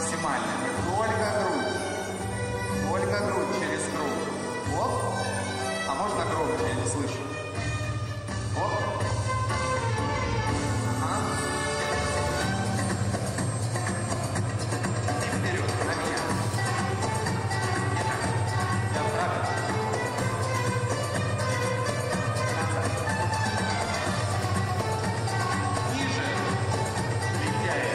максимально. Только грудь через круг. Оп. А можно громче, я не слышу. Оп. Ага. И вперед, на меня. Не так. Я вправо. Назад. Ниже. Легкая.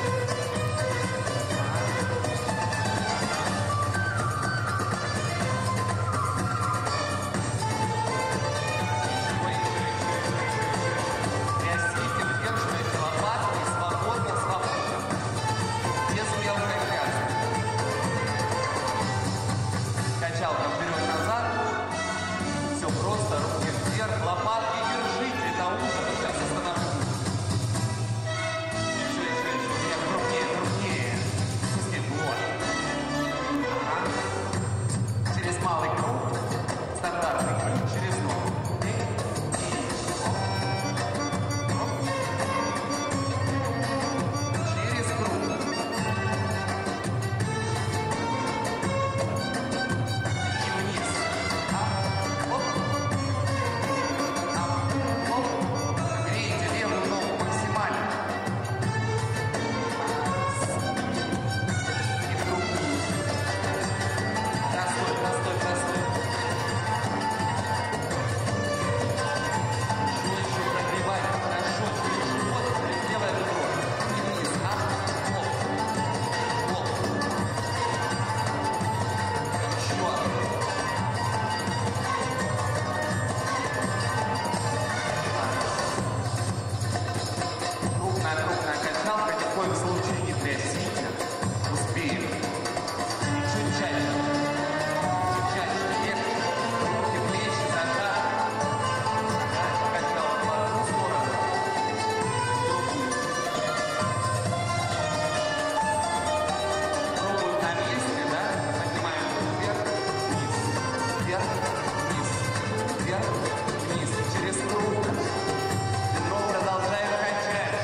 Качалка вперед-назад. Все просто, руки вверх, лопатки держите, это ужас. Сейчас остановлюсь. Еще. Нет, крупнее. Пусти, вот. Ага. Через малый круг. Стандартный круг через ногу. Через круг. Крупная качалка, ни в коем случае не трясите. Успеем. И чуть чаще. Легче. Руки, плечи зажаты. Покачалка в одну сторону. Пробуем на месте, да? Поднимаем вверх, вниз. Вверх, вниз. Вверх, вниз. Через круг. Бедро продолжаем качать.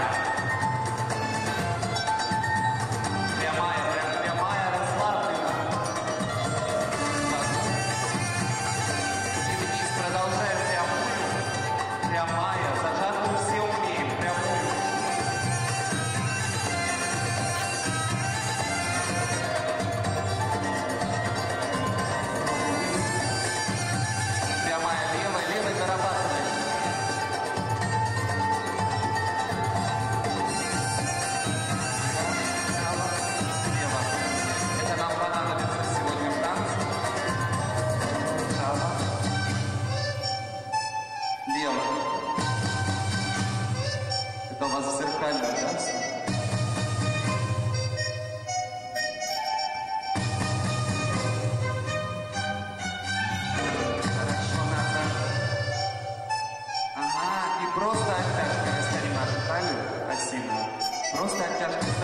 Прямая, расслаблена.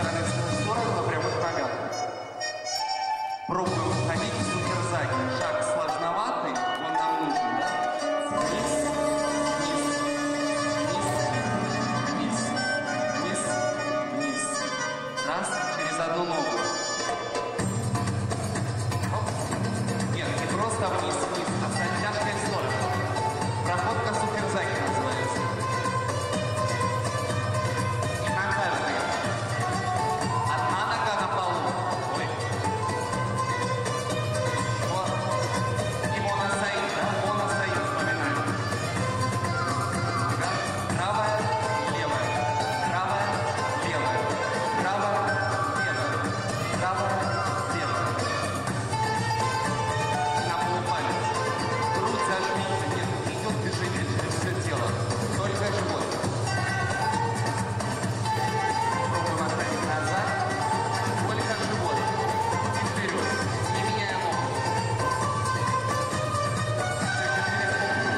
стороны в сторону на прямых ногах. Пробуем входить в суперзаги. Шаг сложноватый, он нам нужен, да? Вниз, вниз, вниз, вниз, вниз, вниз. Раз, через одну ногу. Оп. Нет, не просто вниз, вниз, а с оттяжкой сложно. Проходка суперзаги называется. И на каждый. Одна нога на полу. Ой. Вот. И моносаид, да? Моносаид, вспоминаем. Правая, левая. Правая, левая. Правая, левая. Правая, левая. На полупалец. Грудь зажмите. Нет, идет движение через все тело. Только живот. Пробуем отходить назад. Только живот. И вперед. Не меняя ногу. Еще 4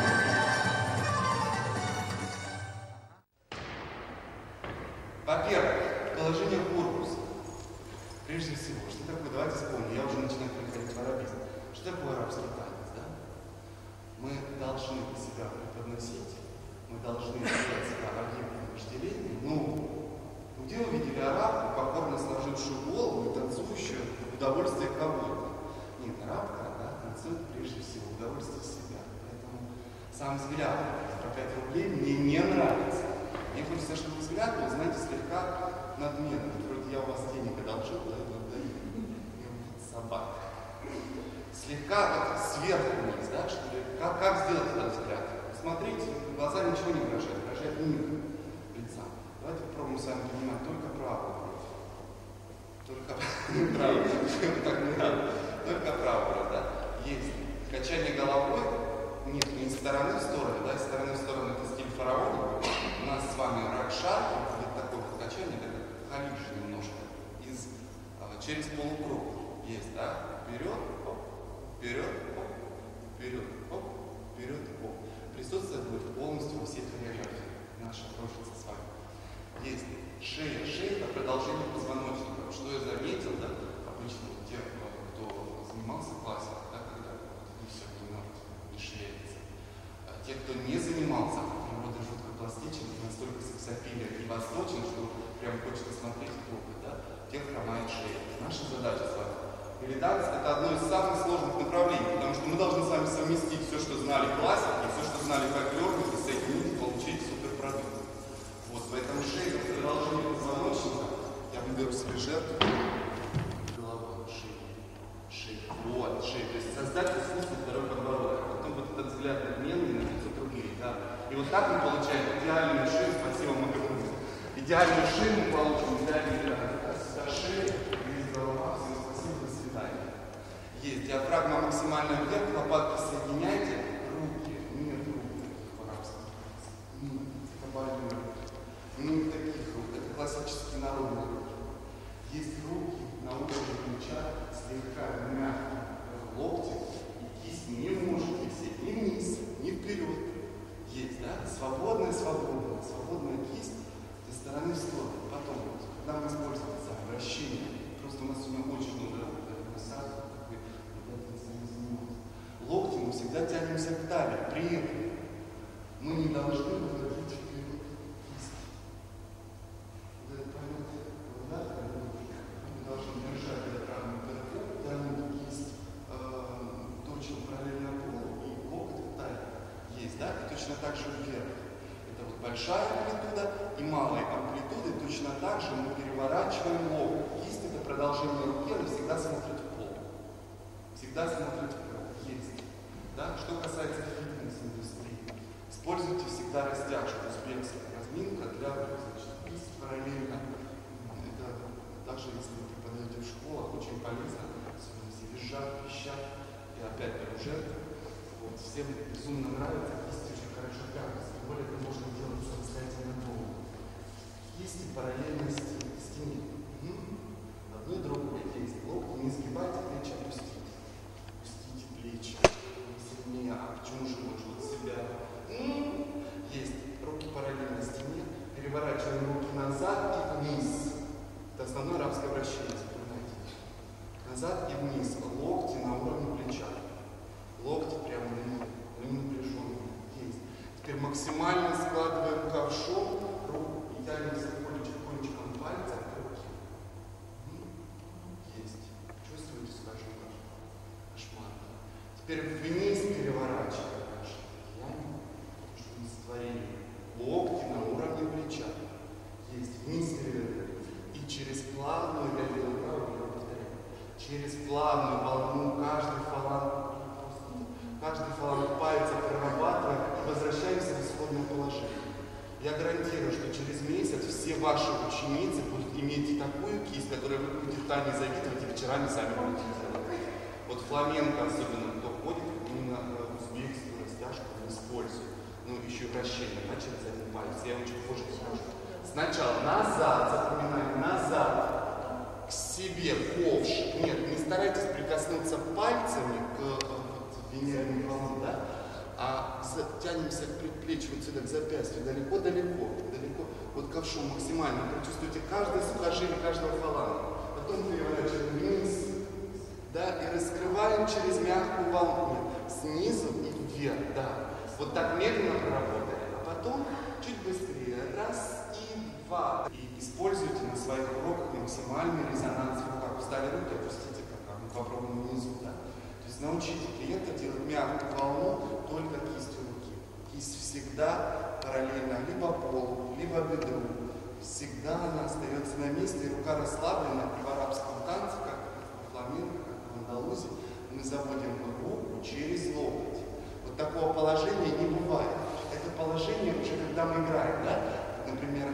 Во-первых, положение корпуса. Прежде всего, что такое, давайте вспомним, я уже начинаю приходить в арабизм. Что такое арабский танец, да? Мы должны себя преподносить, мы должны сделать себя объектом вожделения. Ну, где вы видели арабку, покорно сложившую голову и танцующую в удовольствие кого-то? Нет, арабка, да, танцует прежде всего в удовольствие себя. Поэтому сам взгляд про 5 рублей мне не нравится. Мне хочется, чтобы взгляд был, знаете, слегка надменный. Вроде я у вас денег одолжил, да, и вот даю. Собака. Слегка вот сверху вниз, да, что ли? Как сделать этот взгляд? Смотрите, глаза ничего не выражают, выражает мир лица. Давайте попробуем с вами поднимать только правую бровь. Только правую, так не надо. Только правую бровь, да? Есть. Качание головой. Нет, не из стороны в сторону, да, из стороны в сторону это стиль фараона. У нас с вами ракшар, это такое вот качание, это халидж немножко, через полукруг есть, да, вперед, оп, вперед, оп, вперед, оп, вперед, оп. Присутствие будет полностью во всей хореографии, наша кружится с вами. Есть шея, шея это продолжение позвоночника. Что я заметил, да, обычно те, кто занимался в классах, да, когда вот все не шевелится. Те, кто не занимался, природа жутко пластичен, настолько сексапилен и восточен, что прям хочется смотреть клубы, да? Тех хромает шея. Наша задача с вами. Белли-данс это одно из самых сложных направлений, потому что мы должны с вами совместить все, что знали классики, все, что знали фольклорники, соединить и получить суперпродукт. Вот, поэтому шея, продолжение позвоночника, я выберу себе жертву. Голова, шея, шея, вот, шея. То есть создать искусство второй подбородок. Потом вот этот взгляд надменный на 500 рублей, да. И вот так мы получаем идеальную шею, спасибо, Магомед. Идеальную шею мы получим, идеальную шею, есть голова, всем спасибо, до свидания. Есть диафрагма максимально вверх, лопатки соединяйте, руки, нет рук, по-арабски. Нет, это больно. Нет таких рук, это классические народные руки. Есть руки на уровне плеча, слегка мягкие локти, и кисть не может висеть ни вниз, ни вперед. Есть, да? Свободная кисть со стороны в сторону. Потом, вот, когда мы используем вращение, просто у нас сегодня очень много сразу, локти мы всегда тянемся к талии. При этом мы не должны выводить вперед кисть. Вот это понятно, да? Мы должны держать диафрагму вверху, тянуть кисть точно параллельно полу и локоть в талии. Есть, да? И точно так же вверх. Это вот большая амплитуда и малая амплитуды. Точно так же мы переворачиваем локоть. Кисть это продолжение руки, она всегда смотрит в пол. Всегда смотрит в пол. Есть. Да? Что касается фитнес-индустрии, используйте всегда растяжку, узбекская разминка для кисть параллельно. Это даже если вы преподаете в школах, очень полезно. Особенно все визжат, пищат. И опять беру жертву. Вот, всем безумно нравится, кисти очень хорошо тянутся. Тем более это можно делать самостоятельно дома. Кисти параллельно стене. Одно и другое есть. Локти не сгибайте, плечи опустите. Опустите плечи. Сильнее. А почему же лучше вот себя? Есть. Руки параллельно стене. Переворачиваем руки назад и вниз. Это основное. и вниз. Локти на уровне плеча. Локти прямо не напряженные. Есть. Теперь максимально складываем ковшом руку и тянемся кончиком пальца к руке. Есть. Чувствуете свою кошмар? Теперь вниз переворачиваем наши ладони, что мы сотворили. Локти на уровне плеча. Есть. Вниз перевернули. И через плавную, через плавную волну каждый фаланг пальца прорабатываем и возвращаемся в исходное положение. Я гарантирую, что через месяц все ваши ученицы будут иметь такую кисть, которую вы будете в тайне завидовать и вечерами сами будете делать. Вот фламенко, особенно кто ходит, именно узбекскую растяжку он использует. Ну, еще вращение, да, через один палец. Я вам чуть позже покажу. Сначала назад, запоминаем, назад, к себе, ковш. Нет, не старайтесь прикоснуться пальцами к венерным волнам, да? А тянемся к предплечью, вот сюда, к запястью, далеко-далеко, вот ковшом максимально. Прочувствуйте каждое сухожилие каждого фаланга. Потом переворачиваем вниз, да, и раскрываем через мягкую волну, снизу и вверх, да. Вот так медленно проработали, а потом чуть быстрее, раз и два. И используйте на своих уроках максимальный резонанс в руках. Встали руки, опустите, как мы попробуем внизу, да. То есть научите клиента делать мягкую волну только кистью руки. Кисть всегда параллельно либо полу, либо бедру. Всегда она остается на месте, и рука расслаблена. И в арабском танце, как в фламенко, как в андалузе, мы заводим руку через локоть. Вот такого положения не бывает. Это положение уже когда мы играем, да? Например,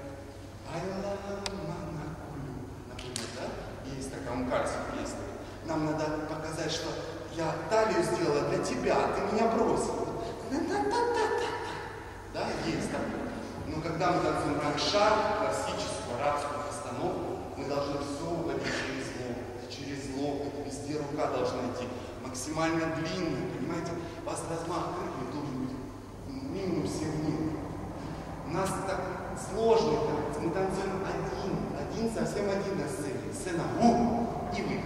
например, да? Есть такая умкальская песня. Нам надо показать, что я талию сделала для тебя, а ты меня бросил. Да, есть такое. Но когда мы танцуем ракшар, классическую арабскую постановку, мы должны все уводить через локоть, везде рука должна идти максимально длинная, понимаете? У вас размах крыльев должен быть минимум 7 дней. У нас так сложный танец, мы танцуем один, совсем один на сцене. Сцена и вы.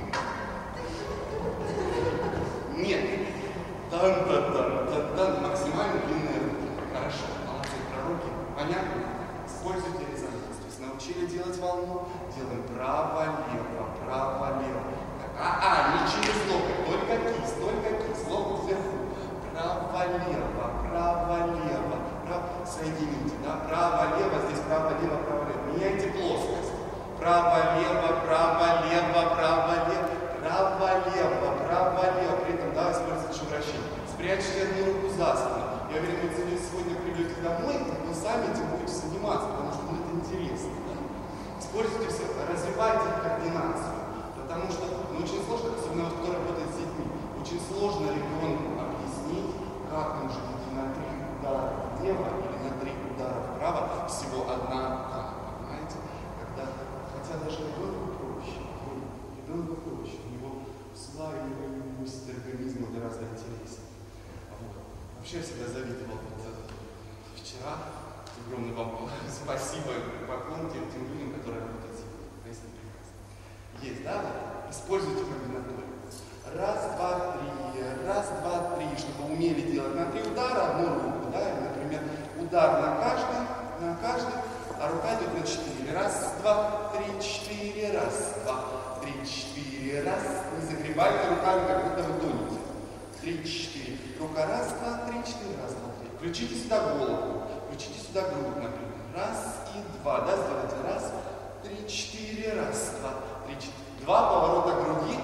Нет. Тан-тан-тан-тан-тан, максимально длинные руки. Хорошо, молодцы, пророки. Понятно? Используйте резонанс. То есть научили делать волну, делаем право-лево, право-лево. Не через локоть, только кисть, локоть вверху. Право-лево, право-лево, соедините, да? Право-лево, здесь право-лево, право-лево. Меняйте плоскость. Право-лево, право-лево, право-лево. Право-лево, право-лево, при этом, да, используйте еще вращение. Спрячьте одну руку за спину. Я уверен, вы сегодня придете домой, вы сами этим будете заниматься, потому что это интересно. Да? Используйте все, развивайте координацию. Потому что очень сложно, особенно вот, кто работает с детьми, очень сложно ребенку объяснить, как нужно идти на 3 удара влево или на 3 удара вправо, всего одна рука, понимаете? Хотя даже ребенку проще. У него усваиваемость организма гораздо интереснее. Вот. Вообще я всегда завидовал. Вчера огромное вам спасибо, поклон тем людям, которые работают с этим. Есть, да? Используйте комбинаторику. Раз, два, три, чтобы умели делать на 3 удара одну руку, да? Например, удар на каждый, а рука идет на 4. Раз, два, 3, 4, раз, два, 3, 4, раз. Не загребайте руками, как будто вы тонете. 3, 4. Рука раз, два, 3, 4, раз, два, 3. Включите сюда голову, включите сюда грудь, например. Раз и два, да, сделайте. Раз, 3, 4, раз, два, 3, 4. 2 поворота груди,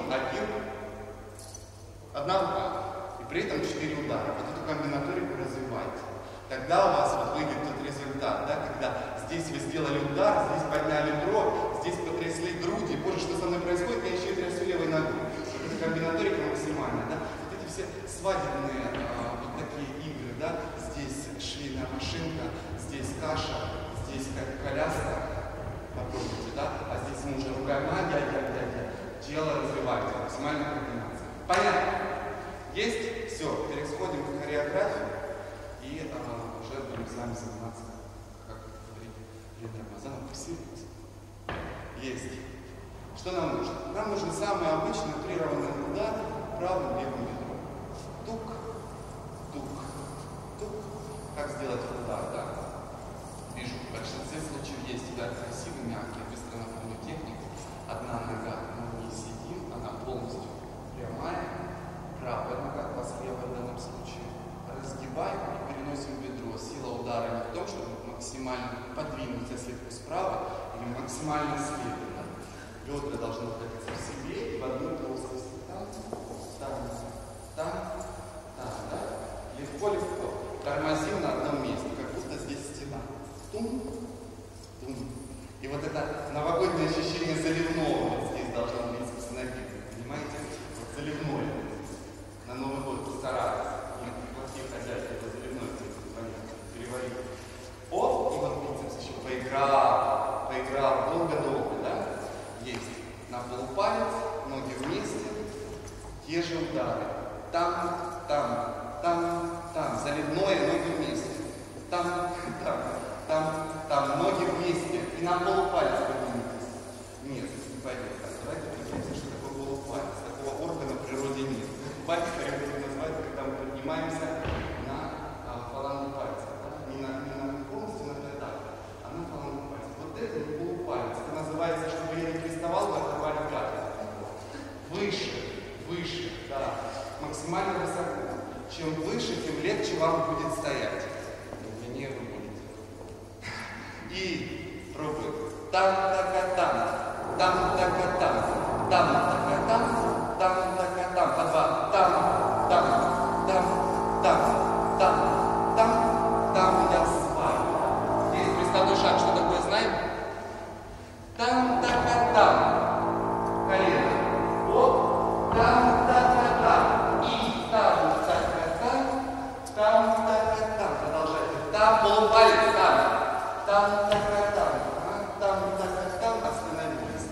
одна рука. И при этом 4 удара. Вот эту комбинаторику развивайте. Тогда у вас вот выйдет тот результат, да, когда здесь вы сделали удар, здесь подняли бровь, здесь потрясли груди. Боже, что со мной происходит, я еще и трясу левой ногой. Вот эта комбинаторика максимальная, да. Вот эти все свадебные вот такие игры, да. Здесь швейная машинка, здесь каша, здесь коляска. Попробуйте, да? А здесь мы уже ругаем, тело развивается, максимальная координация. Понятно? Есть? Все, переходим к хореографии и уже будем с вами заниматься, как говорит Лена Рамазанова, посыльница. Есть. Что нам нужно? Нам нужен самый обычный утрированный удар правым левым бедром. Тук, тук, тук. Как сделать удар? Да. Вижу, в большинстве случаев есть удар красивый, мягкий. Быстро напомню технику. Одна нога, мы не сидим, она полностью прямая. Правая нога, у вас левая в данном случае. Разгибаем и переносим бедро. Сила удара не в том, чтобы максимально подвинуться слегка справа или максимально слева. Бедра должны находиться в себе и в одной плоскости. Там, да? Легко-легко. Тормозим на одном месте, как будто здесь стена. Тум, тум. И вот это новогоднее ощущение заливного вот здесь должно быть с ноги. Понимаете? Вот заливное. На Новый год постараться. Плохие хозяйки, это заливное, понятно. Переварить. Оп, и вот бицепс еще поиграл. Долго-долго, да? Есть. На полупалец, ноги вместе, те же удары. Там. Заливное, ноги вместе. Там, ноги вместе. И на полупалец поднимитесь. Нет, не пойдет. Давайте определимся, что такое полупалец. Такого органа в природе нет. Палец, как будем назвать, когда мы поднимаемся на фалангу пальца. Да? Не на полностью на пятак, а на фалангу пальца. Вот это не полупалец. Это называется, чтобы я не приставал, вы оторвали палец. Выше, да. Максимально высоко. Чем выше, тем легче вам будет стоять. Длиннее вы будете. И пробуем. Там-така-там. По два. Там я с вами. Есть приставной шаг. Что такое, знаем? Там. Колено. Оп. Там. И там. Продолжайте. Там полупалец. Там. Остановились.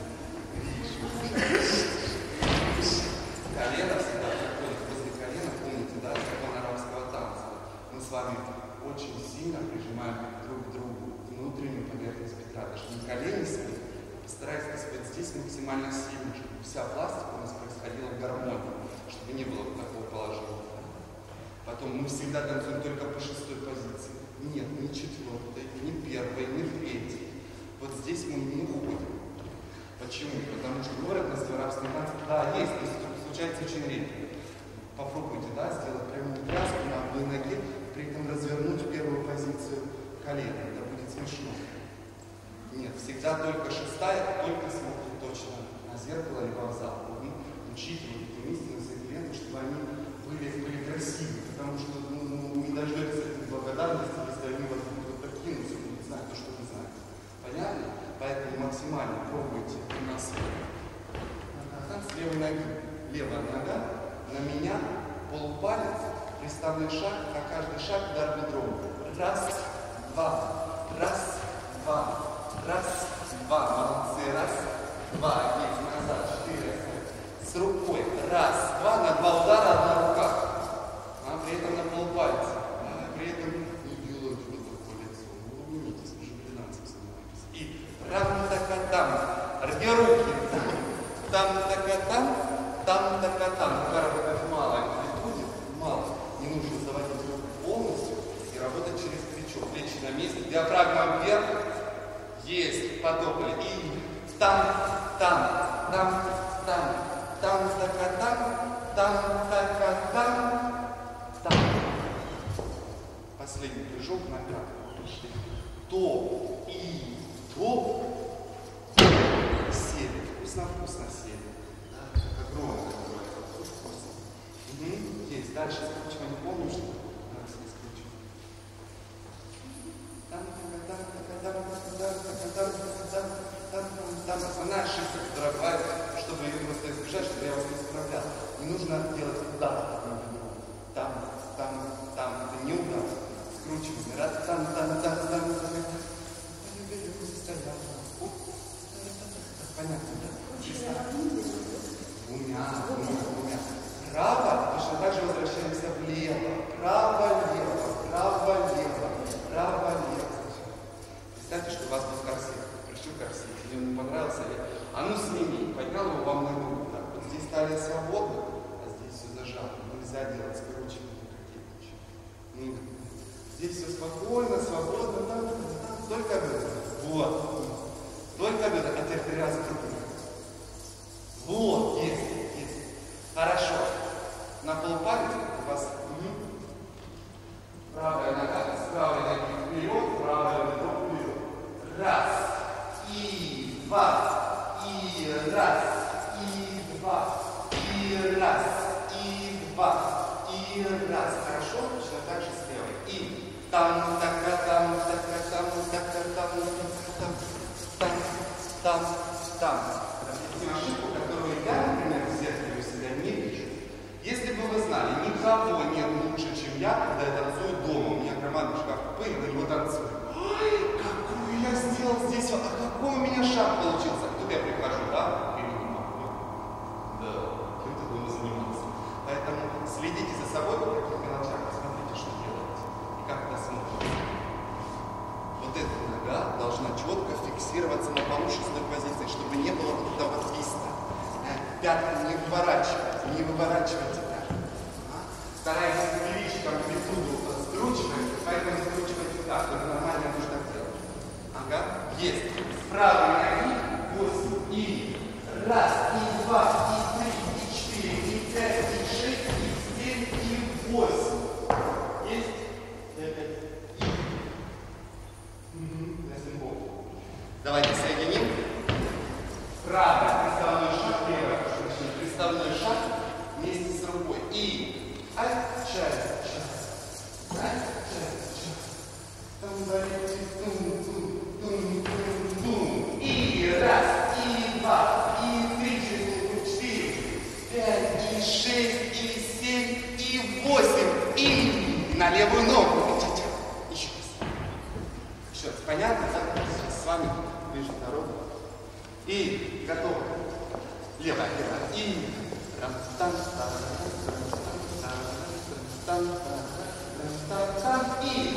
Колено всегда проходит возле колена. Помните, да, закон арабского танца. Мы с вами очень сильно прижимаем друг к другу внутреннюю поверхность бедра. Даже не колени свои. Постарайтесь быть здесь максимально сильно, чтобы вся пластика у нас происходила в гармонии, чтобы не было вот такого положения. Потом мы всегда танцуем только по шестой позиции. Нет, не четвертой, не первой, не третьей. Вот здесь мы не уходим. Почему? Потому что говорят на арабском танце, да, есть, но случается очень редко. Попробуйте, да, сделать прямую пляску на одной ноге, при этом развернуть первую позицию колена. Это будет смешно. Нет, всегда только шестая, только смотрит точно на зеркало либо в зал. Учите вот этим истинным своим клиентам, чтобы они были красивы, потому что не дождетесь этой благодарности, если они вас будут подкинуться, будут знать то, что вы знаете. Понятно? Поэтому максимально пробуйте у нас с левой ноги. Левая нога на меня, полупалец, приставный шаг, на каждый шаг удар бедром. Раз, два, молодцы, раз, два, есть, назад, 4, с рукой, раз, два, на два удара, одна рука, а при этом на полпальца, при этом не делайте вот такое лицо, улыбнитесь, вы же бриллиантом занимаетесь, и там, две руки, там, ударов мало, амплитуде мало, не нужно заводить руку полностью и работать через плечо, плечи на месте, диафрагма вверх, есть, подобные. И там. Последний прыжок на пятку. Пришли. Топ и топ. Сели. Вкусно сели. Огромное. Есть. Дальше скручивание. Не помню, что? Раз, не скручиваю. Там основная ошибка, которая бывает, чтобы ее просто избежать, чтобы я вас не справлял. Не нужно делать удар. Там, это не удар. Скручивание. Раз, там. Понятно, да? Двумя. Право, точно так же возвращаемся влево. Право-лево. Представьте, что у вас был корсет. Пришли корсет, тебе он не понравился, А ну сними. Поднял его во мою руку. Так. Вот здесь талия свободна, а здесь все зажато. Нельзя делать скручивание какие-то. Ну, здесь все спокойно, свободно. Там. Только бедра. Вот. Только бедра. А теперь 3 раза крупно. Вот. Есть. Хорошо. На полпалец у вас правая нога с правой ноги вперед, правая нога вперед. Раз, и 2, и раз, и 2, и раз, и 2, и раз. Хорошо? Точно так же с левой. И там, така, там, така, там, така, там. Объясню ошибку, которую я, например, в зеркале у себя не вижу. Если бы вы знали, никого нет лучше, чем я, когда я танцую дома. У меня громадный шкаф купе, я на него танцую. Ой, какую я сделал здесь, а какой у меня шаг получился. Тут я прихожу, да? Да, кем-то дома занимался. Поэтому следите за собой по таких мелочах, посмотрите, что делаете и как это смотрится. Вот эта нога должна четко фиксироваться на повышенной позиции, чтобы не было вот этого твиста. Пятку не выворачивайте даже. Старайтесь увеличить амплитуду скручивания, поэтому скручивайте так, это нормально нужно делать. Ага, есть. С правой ноги 8, и раз, и 2, и 3, и 4, и 5, и 6, и 7, и 8. Есть? И опять. Давайте соединим. Правый приставной шаг, левый приставной шаг вместе с рукой. И отчасть. И раз, и 2, и 3, 4, 5, и 6, и 7, и 8. И на левую ногу. Еще раз. Еще раз. Понятно, да? Сейчас с вами ближе к народу. И готово. Левая. И и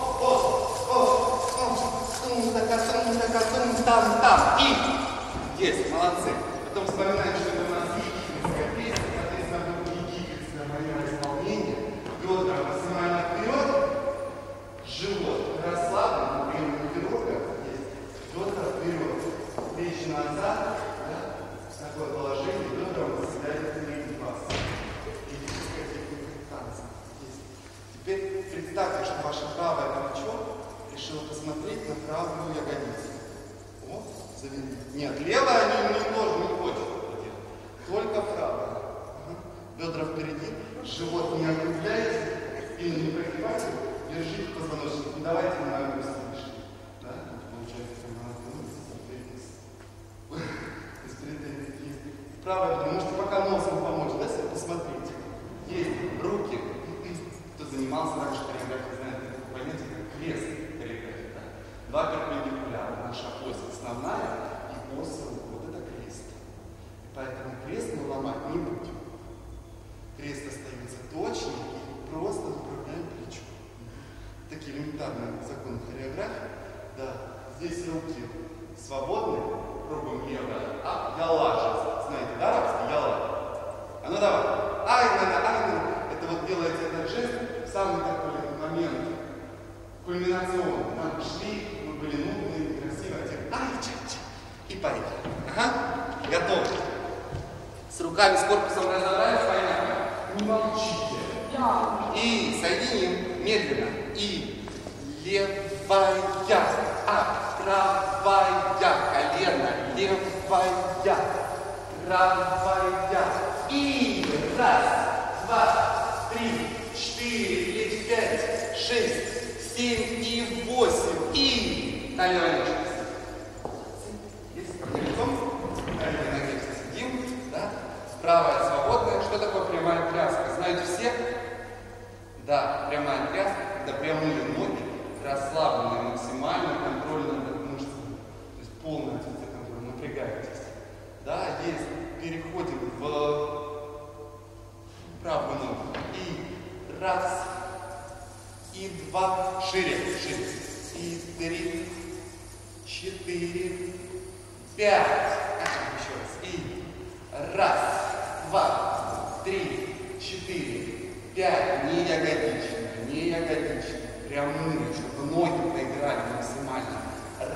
там. И есть, молодцы. Потом вспоминаем, что это у нас египетская песня, соответственно, египетское манера исполнения. Бедра максимально вперед, живот расслаблен, например, вперед, есть. Бедра вперед, плечи назад, да? Такое положение, бедра выставляют передний паз. Египетская техника танца. Есть. Теперь представьте, что ваше правое плечо решило посмотреть на правую ягодицу. Вот, завели. Нет, левая тоже не хочет это делать. Только правая. Бедра впереди, живот не округляйте, спину не прогибайте, держите позвоночник. Не давайте на ногу слышать. Да? Получается, как надо правая, вы можете пока носом помочь, да, себе посмотрите. Есть руки. Кто занимался раньше хореографией, знает такое понятие, как крест хореографии. Да? Два перпендикуляра. Наша ось основная и ось рук. Вот это крест. Поэтому крест мы ломать не будем. Крест остается точным и просто направляем плечо. Такие элементарные законы хореографии. Да, здесь руки свободны, пробуем левое. Яла же. Знаете, да, арабский? Яла. А ну давай. Айна. Это вот делаете этот жест в самый такой момент кульминационный. Там шли, мы были нудные, красивые, а теперь ай-ча-ча. И поехали. Ага. Готово. С руками, с корпусом разобрались, понятно? Не молчите. И соединим медленно. И левая, правая, колено, левая, правая. И раз, 2, 3, 4, 5, 6, 7 и 8. И на левой ножке. Есть ко мне лицом. На левой ноге сидим. Да? Правая свободная. Что такое прямая пляска? Знаете все? Да, прямая пляска, когда прямые ноги расслаблены максимально, контроль над мышцами. То есть полное отсутствие контроля, напрягаетесь. Да, есть. Переходим в правую ногу. И раз, и 2, шире. И 3, 4, 5. 3, 4, 5. Не ягодичные, не ягодичные. Прямые, чтобы ноги поиграли максимально. 1,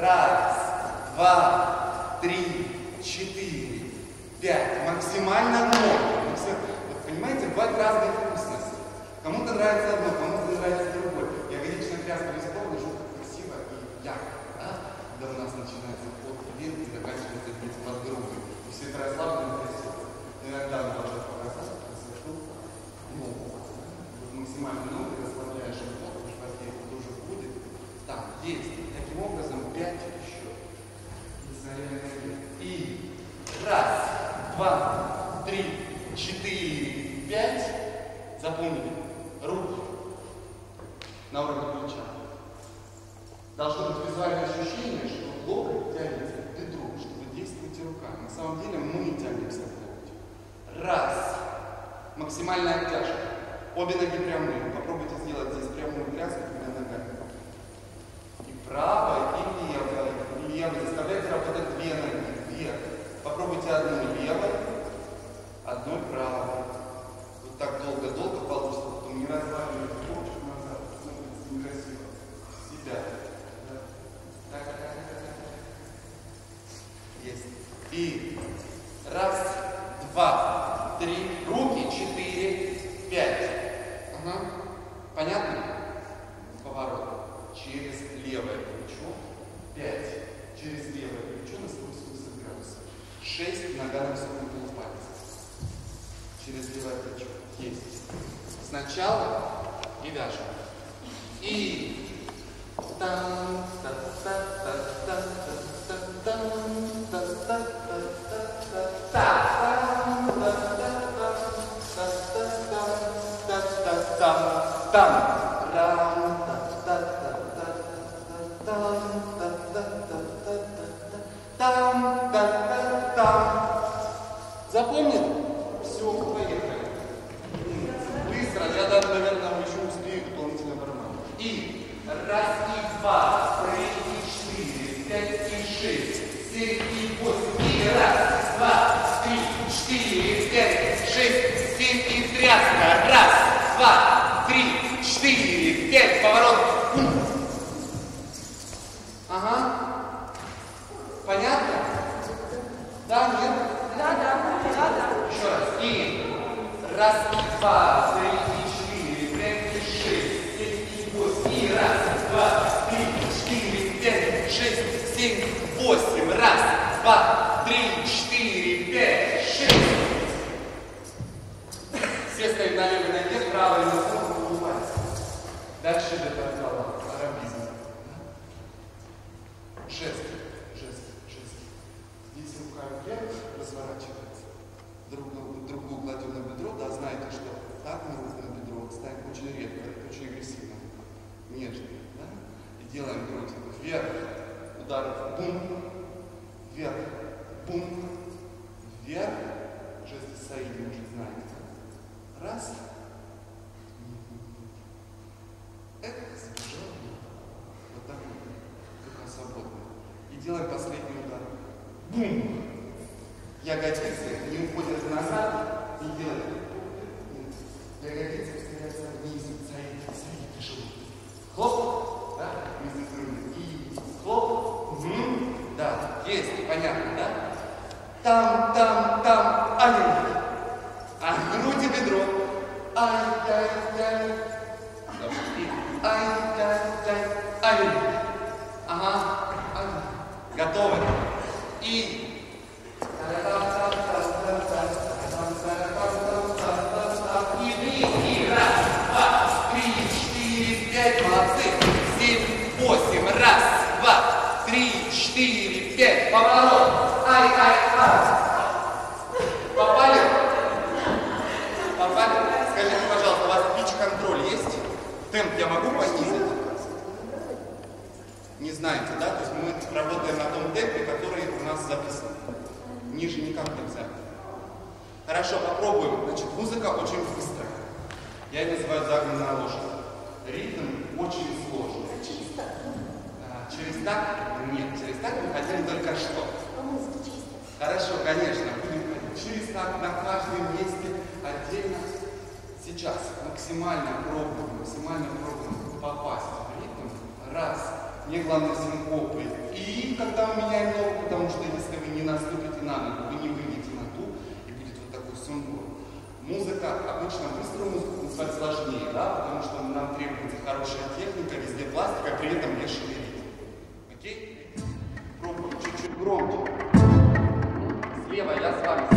2, 3, 4, 5. Максимально ноги. Вот, понимаете, бывают разные вкусности. Кому-то нравится одно, кому-то нравится другое. Ягодичная тряска бесплодная, жутко красиво и ярко. Да? Когда у нас начинается ход вверх и заканчивается где-то под грудью. И все это расслаблено и красиво. Иногда можно показать, красоту. Максимально много расслабляешь живот, в животе это тоже будет. Так, есть. Таким образом, 5 еще. И 1, 2, 3, 4, 5. Запомнили. Руки на уровне плеча. Должно быть визуальное ощущение, что локоть тянется к бедру, что вы действуете руками. На самом деле мы не тянемся к локтю. 1. Максимальная оттяжка. Обе ноги прямые. Попробуйте сделать здесь прямую тряску двумя ногами. И правой, и левой. Левой. Заставляйте работать 2 ноги. Вверх. Попробуйте одну левой, одной правой. Вот так долго-долго получится, потом не разваливайте корочку назад. Смотрится некрасиво. Себя. Так. Есть. И 1, 2, 3. Руки 4, 5. Ага. Понятно? Поворот. Через левое плечо. 5. Через левое плечо на 180 градусов. 6. Нога на высоком полупальце. Через левое плечо. Есть. Сначала и вяжем. И запомнили? Все, поехали. Быстро, я даже, наверное, еще успею дополнительно барабан. И 1, и 2, 3, и 4, 5, и 6, 7, и 8, и 1, 2, 3, 4, 5, 6, 7, и тряска. 1, 2, 3, 4, 5, поворот. Ага. Понятно? Да, нет? Да. Еще раз. И 1, 2, 3, 4, 5, 6, 7, и 8. И 1, 2, 3, 4, 5, 6, 7, 8. 1, 2, 3, 4, 5, 6. Все стоят на левой ноге, правой ногой улыбаются. Дальше идет арабизм. Жест. Здесь рука вверх разворачивается. Другую кладем на бедро, да, знаете, что так на бедро ставим очень редко, это очень агрессивно. Нежно, да? И делаем грудь вверх, удар, бум, вверх, бум, вверх. Жесты Саиди уже знаете. Раз. Это забежал. Вот так вот. Рука свободная. И делаем последний удар. Бум! Ягодицы не уходят назад, не делают. Ягодицы вставляются вниз. Саиди, тяжело. Хлоп, да? И хлоп. Угу. Да, есть, понятно, да? Там, ай. А грудь и бедро. Ай. Ай. Ага. Ай. Готовы? И 5, молодцы. 7, 8. 1, 2, 3, 4, 5. Поворот. Ай. Попали? Скажите, пожалуйста, у вас пич-контроль есть? Темп я могу понизить? Не знаете, да? То есть мы работаем на том темпе, который у нас записан. Ниже никак нельзя. Хорошо, попробуем. Значит, музыка очень быстрая. Я ее называю загнанная лошадь. Ритм очень сложный. Через так? Через так? Нет, через так мы хотим только что. По музыке через так. Хорошо, конечно, будем ходить через так на каждом месте отдельно. максимально пробуем попасть в ритм. Раз. Мне главное синкопы. И когда мы меняем ногу, потому что если вы не наступите на ногу, вы не выйдете на ту, и будет вот такой сумбур. Музыка, обычно быструю музыку танцевать сложнее, да, потому что нам требуется хорошая техника, везде пластика, при этом не шевелить. Окей? Пробуем чуть-чуть громче. Слева я с вами.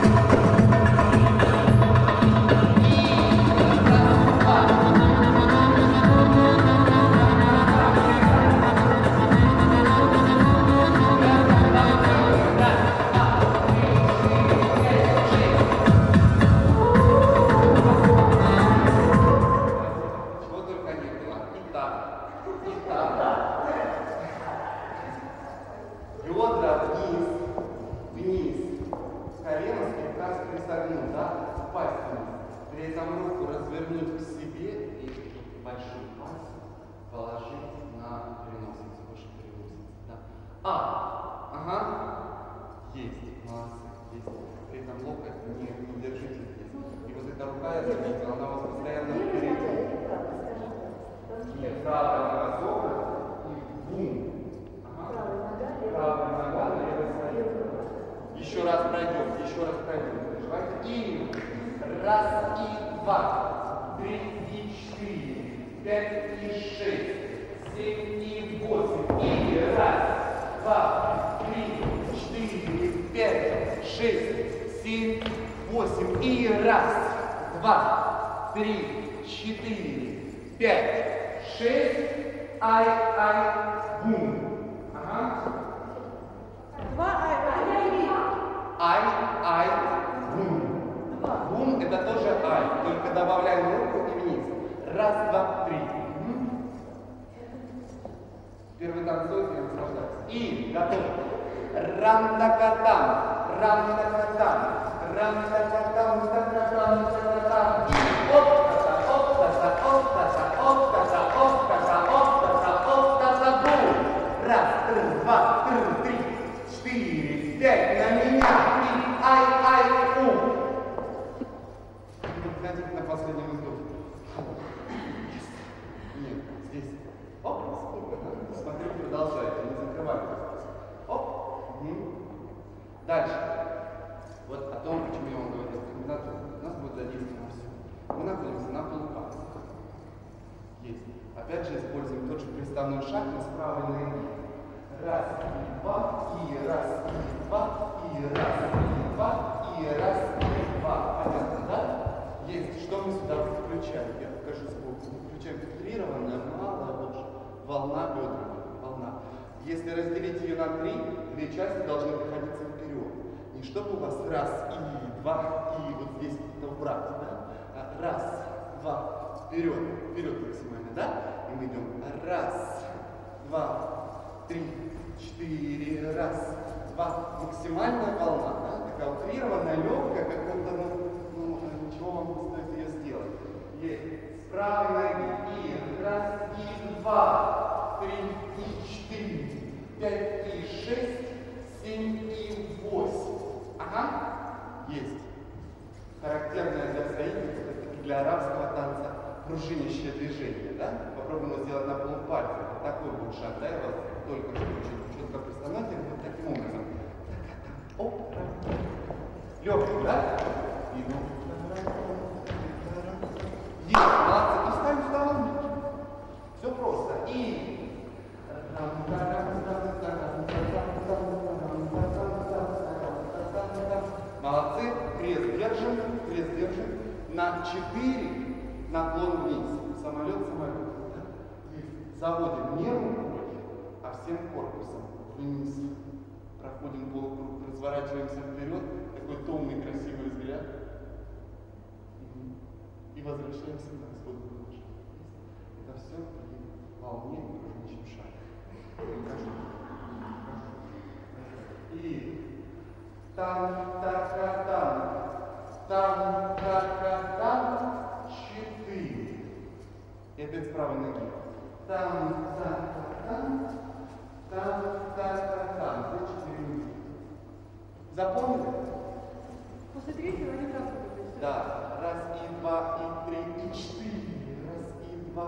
Бедра вниз, колено слегка присогнуть, да, пасть вниз. При этом руку развернуть к себе и большой палец положить на переносицу, выше переносицы. Да. Ага, есть, молодцы, есть. При этом локоть не держите здесь. И вот эта рука, я заметил, она у вас постоянно впереди. Нет, правая нога собрана и бум. Правая нога на левой стороне. Еще раз пройдем. Нажимайте. И раз, и два, 3 и 4, 5 и 6, 7 и 8. И раз, 2, 3, 4, 5, 6, 7, 8. И раз, 2, 3, 4, 5, 6. Ай, бум. Ай, бум. Бум это тоже ай, только добавляем руку и вниз. Раз, два, три. Первый танцует и наслаждается. И готов. Рам-та-ка-там, рам-та-ка-там, рам-та-ка-там, та-ка-там, та-ка-там. И оп-та-та, оп-та-та, оп-та-та, оп-та-та, оп-та-та, оп-та-та, оп-та-та, бум. Раз, два, три, 4, 5, на меня, и ай, Подходите на последнем вздохе. Нет, здесь. Оп, смотрите, продолжайте, не закрывайте. Оп. Дальше. Вот о том, почему я вам говорил, комбинацию у нас будет задействовано все. Мы находимся на полупасе. Есть. Опять же используем тот же приставной шаг, но с правой ноги. Раз, и два, и раз, и два, и раз, и два, и раз, и два. Понятно, да? Есть. Что мы сюда включаем? Я покажу сбоку. Мы включаем фиксированная, малая волна бедра. Волна. Если разделить ее на 3, две части должны приходиться вперед. Не чтобы у вас раз, и два, и вот здесь это убрать, да? Раз, два, вперед максимально, да? И мы идем раз, два, 3, 4, раз, два. Максимальная волна, да? Такая утрированная, легкая, как будто, ничего вам не стоит ее сделать. Есть. С правой ноги. И раз, и два, 3, и 4, 5, и 6, 7, и 8. Ага. Есть. Характерное для соитников, для арабского танца, пружинящее движение, да? Попробуем сделать на полупальце. Вот такой будет шаг, да, я вас только что очень четко пристановите, вот таким образом. Оп, легкий, да? Иду. Есть, молодцы. И встань. Все просто. И молодцы. Крест держим. На 4 наклон вниз. Самолет. Заводим не рукой, а всем корпусом вниз. Проходим полукруг, разворачиваемся вперед. Такой томный, красивый взгляд. И возвращаемся на исходную точку. Это все при волне кружничем шага. И там-та-ка-там, 4. И опять с правой ноги. Там-та-ка-там, 4 минуты. Запомнили? После третьего один раз. Да. Раз, и два, и 3, и 4.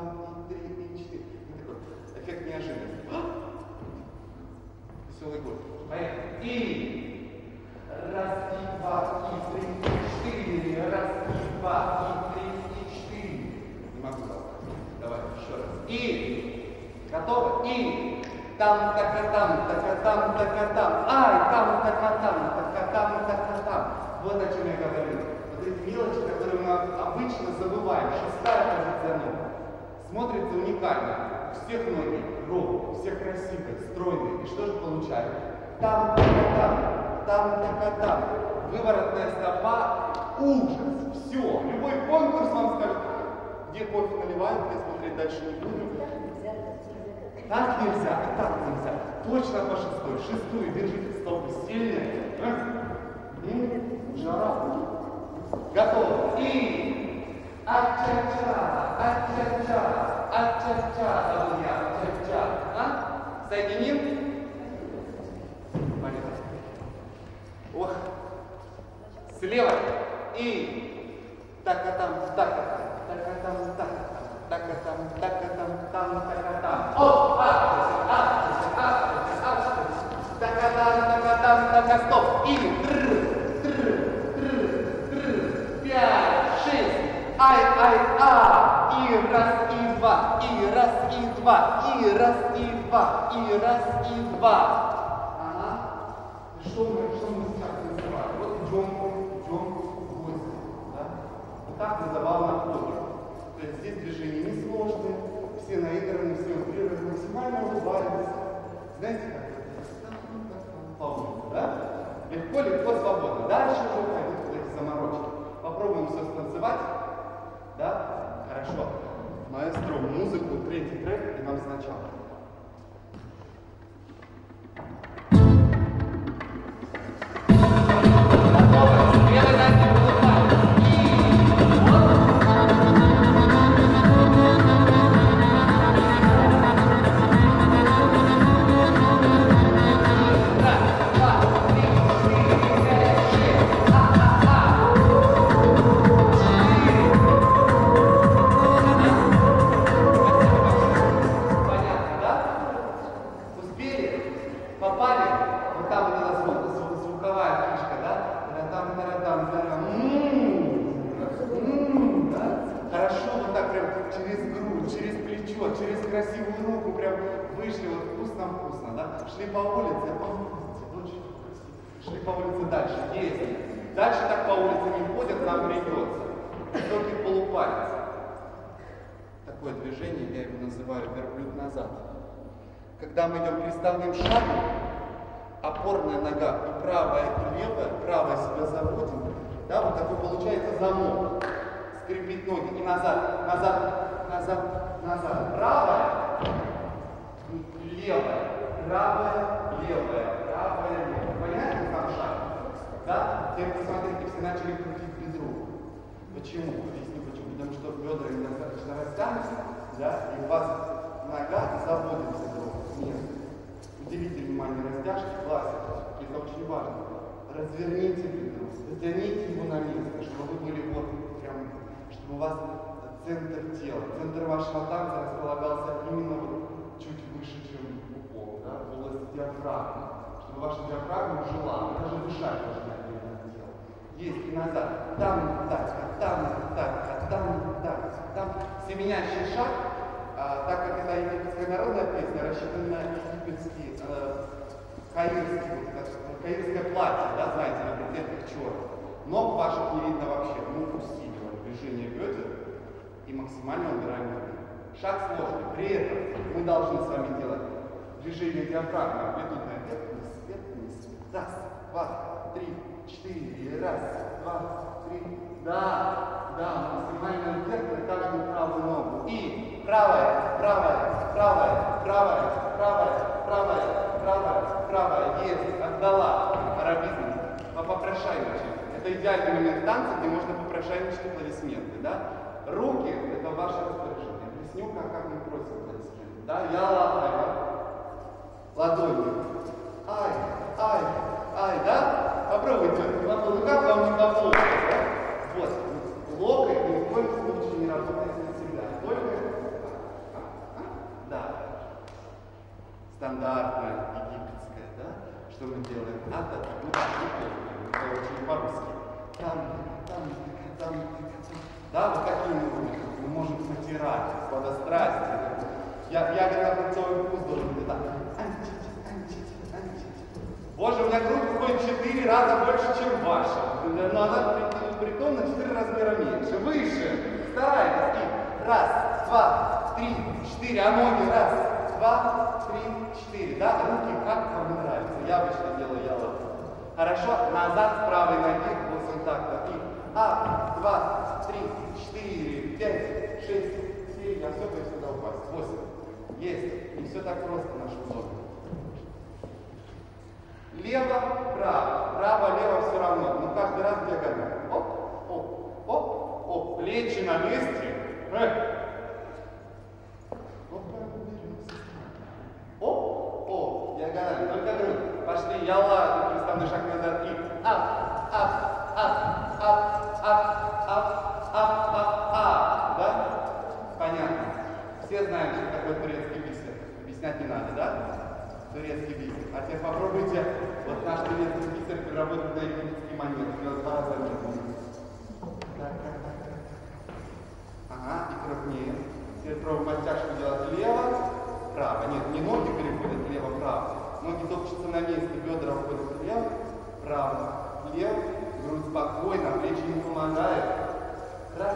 и 3, и 4. И такой эффект неожиданности. Веселый год. Поехали. И раз, и два, и три, и четыре. Раз, и два, и три, и четыре. Не могу забрать. Давай еще раз. И готово. И там, така, там, така, там, така, там. Ай, там, така, там, така, там, така, там. Вот о чем я говорил. Вот эти мелочи, которые мы обычно забываем. Шестая позиция ног. Смотрится уникально. У всех ноги ровные, у всех красивые, стройные. И что же получается? Там, така, там. Выворотная стопа. Ужас. Все. Любой конкурс вам скажет, где кофе наливают, я смотреть дальше не буду. Так нельзя, и так нельзя. Точно по шестой. Шестую держите стопы сильнее. Жара. Готово. И ача-ча, ача-ча, ача-ча. Забыл я, ача-ча. А? Соединим? Понятно. Ох. Слева. И така-там, така-там, така-там, така-там, така-там, така-там, там, така-там. Оп! Така-там, така-там, така, стоп. И пять, шесть. Ай-ай-а. И раз, и два. И раз, и два. И раз, и два. И раз, и два. Ага. Что мы сейчас называем? Вот идем в гости. Да? Вот так мы забавно ходим. То есть здесь движения несложные, все наиграны, все утрированы, максимально улыбаются. Знаете, как это? По улице, да? Легко, свободно. Дальше уже пойдут вот эти заморочки. Попробуем все станцевать. Да? Хорошо. Маэстро, музыку, третий трек и нам сначала. Через красивую руку прям вышли, вот вкусно-вкусно, да? Шли по улице, шли по улице дальше, есть. Дальше так по улице не ходят, нам придется. Высокий полупалец. Такое движение, я его называю верблюд назад. Когда мы идем приставным шагом, опорная нога и правая, и левая, правая себя заводим, да, вот такой получается замок. Скрепить ноги и назад, назад, назад. Назад. Правая, левая, правая, левая, правая, левая. Понятно, сам шаг? Да? Теперь посмотрите, все начали крутить без рук. Почему? Объясню почему. Потому что бедра недостаточно растянуты, да, и у вас нога заводится в место. Уделите внимание растяжке, классике. Это очень важно. Разверните бедро, затяните его на место, чтобы вы были вот прям, чтобы у вас центр тела, центр вашего танца располагался именно вот чуть выше, чем пупок, да, в области диафрагмы, чтобы ваша диафрагма жила, вы даже дышать должны отдельно тело. Есть и назад, там, так, там. Семенящий шаг, так как это египетская народная песня, рассчитана на египетский, каирское платье, да, знаете, на предметах черных. Ног ваших не видно вообще, мы усиливаем движение бедер и максимально убираем ноги. Шаг сложный. При этом мы должны с вами делать движение диафрагмы, амплитудное вверх-вниз. Раз, два, три, четыре. Раз, два, три. Да, максимально вверх на каждую правую ногу. И правая. Есть, отдала. Арабизм. Попрошайничать. Это идеальный момент танца, где можно попрошайничать аплодисменты, да? Руки – это ваше распоряжение. Объясню, как мы просим аплодисменты. Да? Я лапаю. Ладони. Ай, да? Попробуйте. Ну как вам не поплохо, да? Вот. Локоть ни в коем случае не работает на себя. Только очень по-русски. Там. Да, вот такими руками мы можем потирать, сладострастие. Я когда целый вкус должен быть так. Боже, у меня грудь выходит 4 раза больше, чем ваша. Но она при том на 4 размера меньше. Выше. Старайтесь. И раз, два, три, 4. А ноги раз, два, 3, 4. Да? Руки как вам нравится. Я обычно делаю яло. Хорошо? Назад с правой ноги. 8 тактов. И 1, 2, 3, 4, 5, 6, 7. Я все хочу сюда упасть. 8. Есть. Не все так просто в нашем доме. Лево, право. Право, лево все равно. Но каждый раз диагональ. Оп, оп, оп, оп. Плечи на месте. Оп, оп. Диагональ. Только грудь. Пошли. Ялла. Приставный шаг назад. И ап. Да? Понятно. Все знают, что такое турецкий бисер. Объяснять не надо, да? Турецкий бисер. А теперь попробуйте вот наш турецкий бисер переработать на египетский манер. Делать 2 раза медленнее. Ага, и крупнее. Теперь пробуем подтяжку делать лево, право. Нет, не ноги переходят лево-право. Ноги топчутся на месте, бедра уходят влево, право, лево. Грудь спокойно, плечи не помогают. Раз,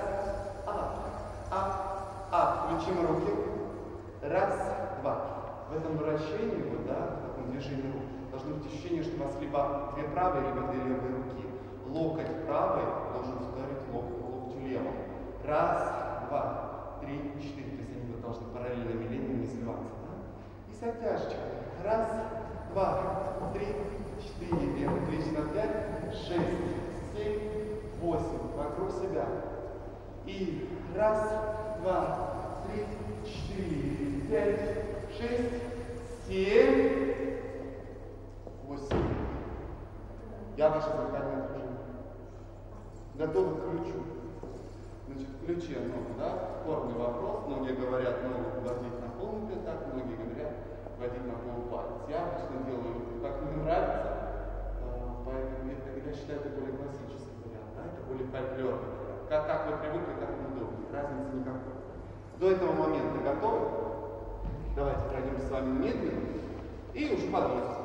включим руки. Раз, два. В этом вращении, вот, да, в таком движении рук, должно быть ощущение, что у вас либо 2 правые, либо 2 левые руки. Локоть правый должен вторить локтю левому. Раз, два, 3, 4. То есть они вот должны параллельными линиями сливаться. Да? И с оттяжечкой. Раз, два, 3, 4. Отлично. 5, 6, 7, 8. Вокруг себя. И раз, два, 3, 4, 5, 6, 7, 8. Я ваше зеркальное движение. Готовы к ключу. Значит, в ключе ногу, да? Спорный вопрос. Многие говорят ногу водить на полный пятак, многие говорят водить на полупалец. Я обычно делаю, как мне нравится, поэтому я считаю, это более классический вариант, да? Это более фольклорный вариант. Как вы привыкли, так удобнее. Разницы никакой. До этого момента готовы? Давайте пройдем с вами медленно. И уже подвинемся.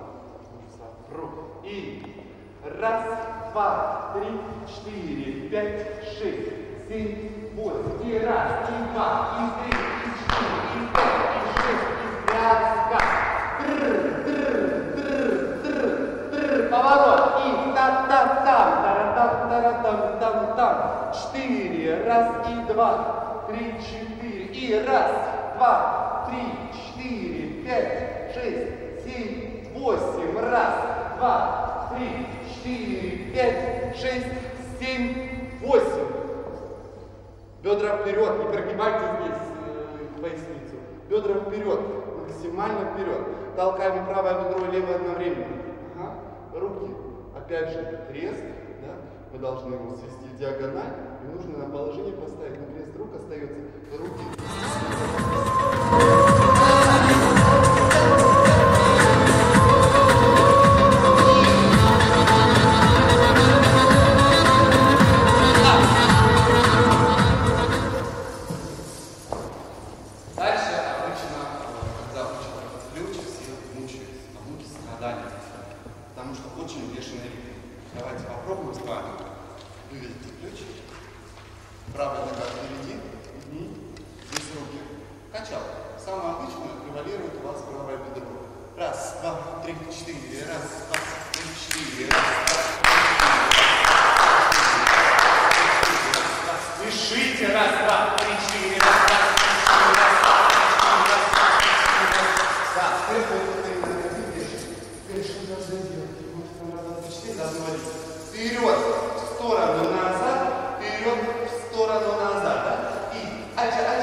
И раз, два, 3, 4, 5, 6, 7, 8. И раз, и два, и 3, и 4, и 5, и 6, и связка. Поворот. И та-та-там, та-та-та-там-там-там. 4, раз, и 2, 3, 4. И раз, два, 3, 4, 5, 6, 7, 8. Раз, два, 3, 4, 5, 6, 7, 8. Бедра вперед, не прогибайте здесь поясницу. Бедра вперед, максимально вперед. Толкаем правое бедро и левое одновременно. Ага. Руки, опять же, крест. Да? Мы должны его свести в диагональ. И нужно на положение поставить. На крест рук остается руки. Потому что очень бешеный ритм. Давайте попробуем с вами. Выведите ключ. Правая нога впереди. Здесь руки. Качал. Самое обычное превалирует у вас правое бедро. Раз, два, 3, 4. Раз, два, 3, 4. Раз, два, 3, 4. Спешите. Раз, два, 3, 4. Раз, два, 3, 4. Раз, два, 3, 4. Вперед, в сторону, назад, вперед, в сторону, назад. Да? И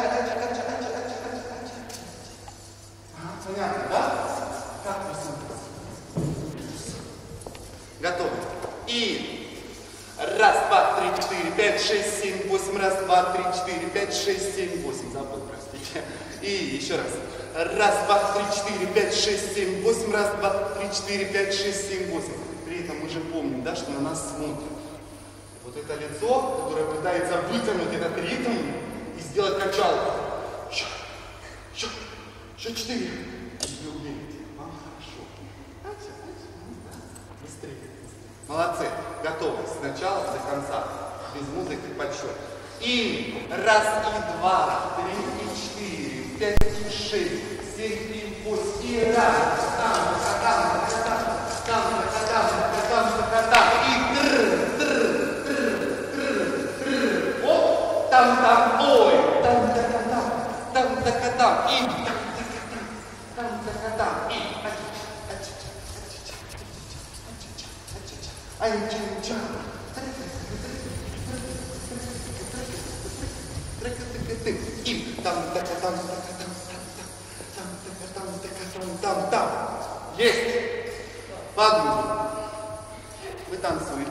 понятно, да? Как вы смотрите? Готовы. И раз, два, 3, 4, 5, 6, 7, 8. Раз, два, 3, 4, 5, 6, 7, 8. Забыл, простите. И еще раз. Раз, два, три, четыре, пять, шесть, семь, восемь. Раз, два, три, четыре, пять, шесть, семь, восемь. При этом мы же помним, да, что на нас смотрят. Вот это лицо, которое пытается вытянуть этот ритм и сделать качалку. Еще 4. Вы умеете. Вам хорошо. Быстрее. Молодцы. Готовы. Сначала до конца. Без музыки подсчет. И раз, и два, три, и 4, 5, и 6, 7, и 8. И раз. Там, ой, там, там. Есть. Ладно. Вы танцуете.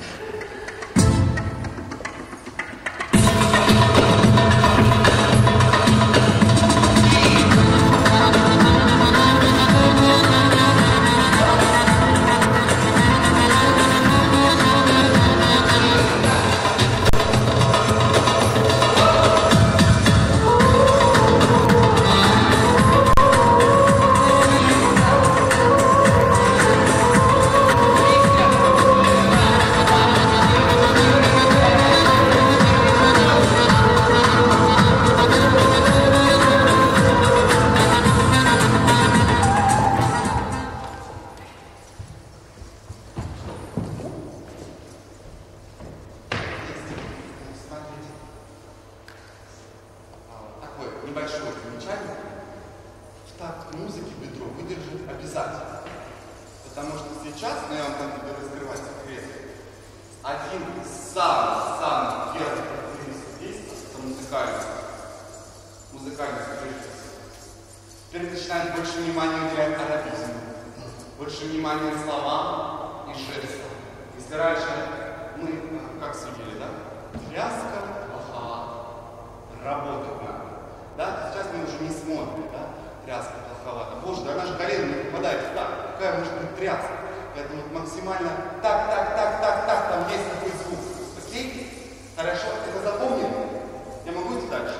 Небольшое замечание. В такт музыки бедро выдержать обязательно. Потому что сейчас, я вам там буду раскрывать секрет, один из самых первых действий — это музыкальность прежде. Теперь начинаем больше внимания уделять арабизму, больше внимания словам и жестам. Если раньше мы, как сидели, да? Тряска, работать надо. Да? Сейчас мы уже не смотрим, да? Тряска плоховато. Боже, да она же колено не попадает в такт. Какая может быть тряска? Поэтому максимально так, там есть такой звук. Окей? Хорошо, это запомнили? Я могу идти дальше?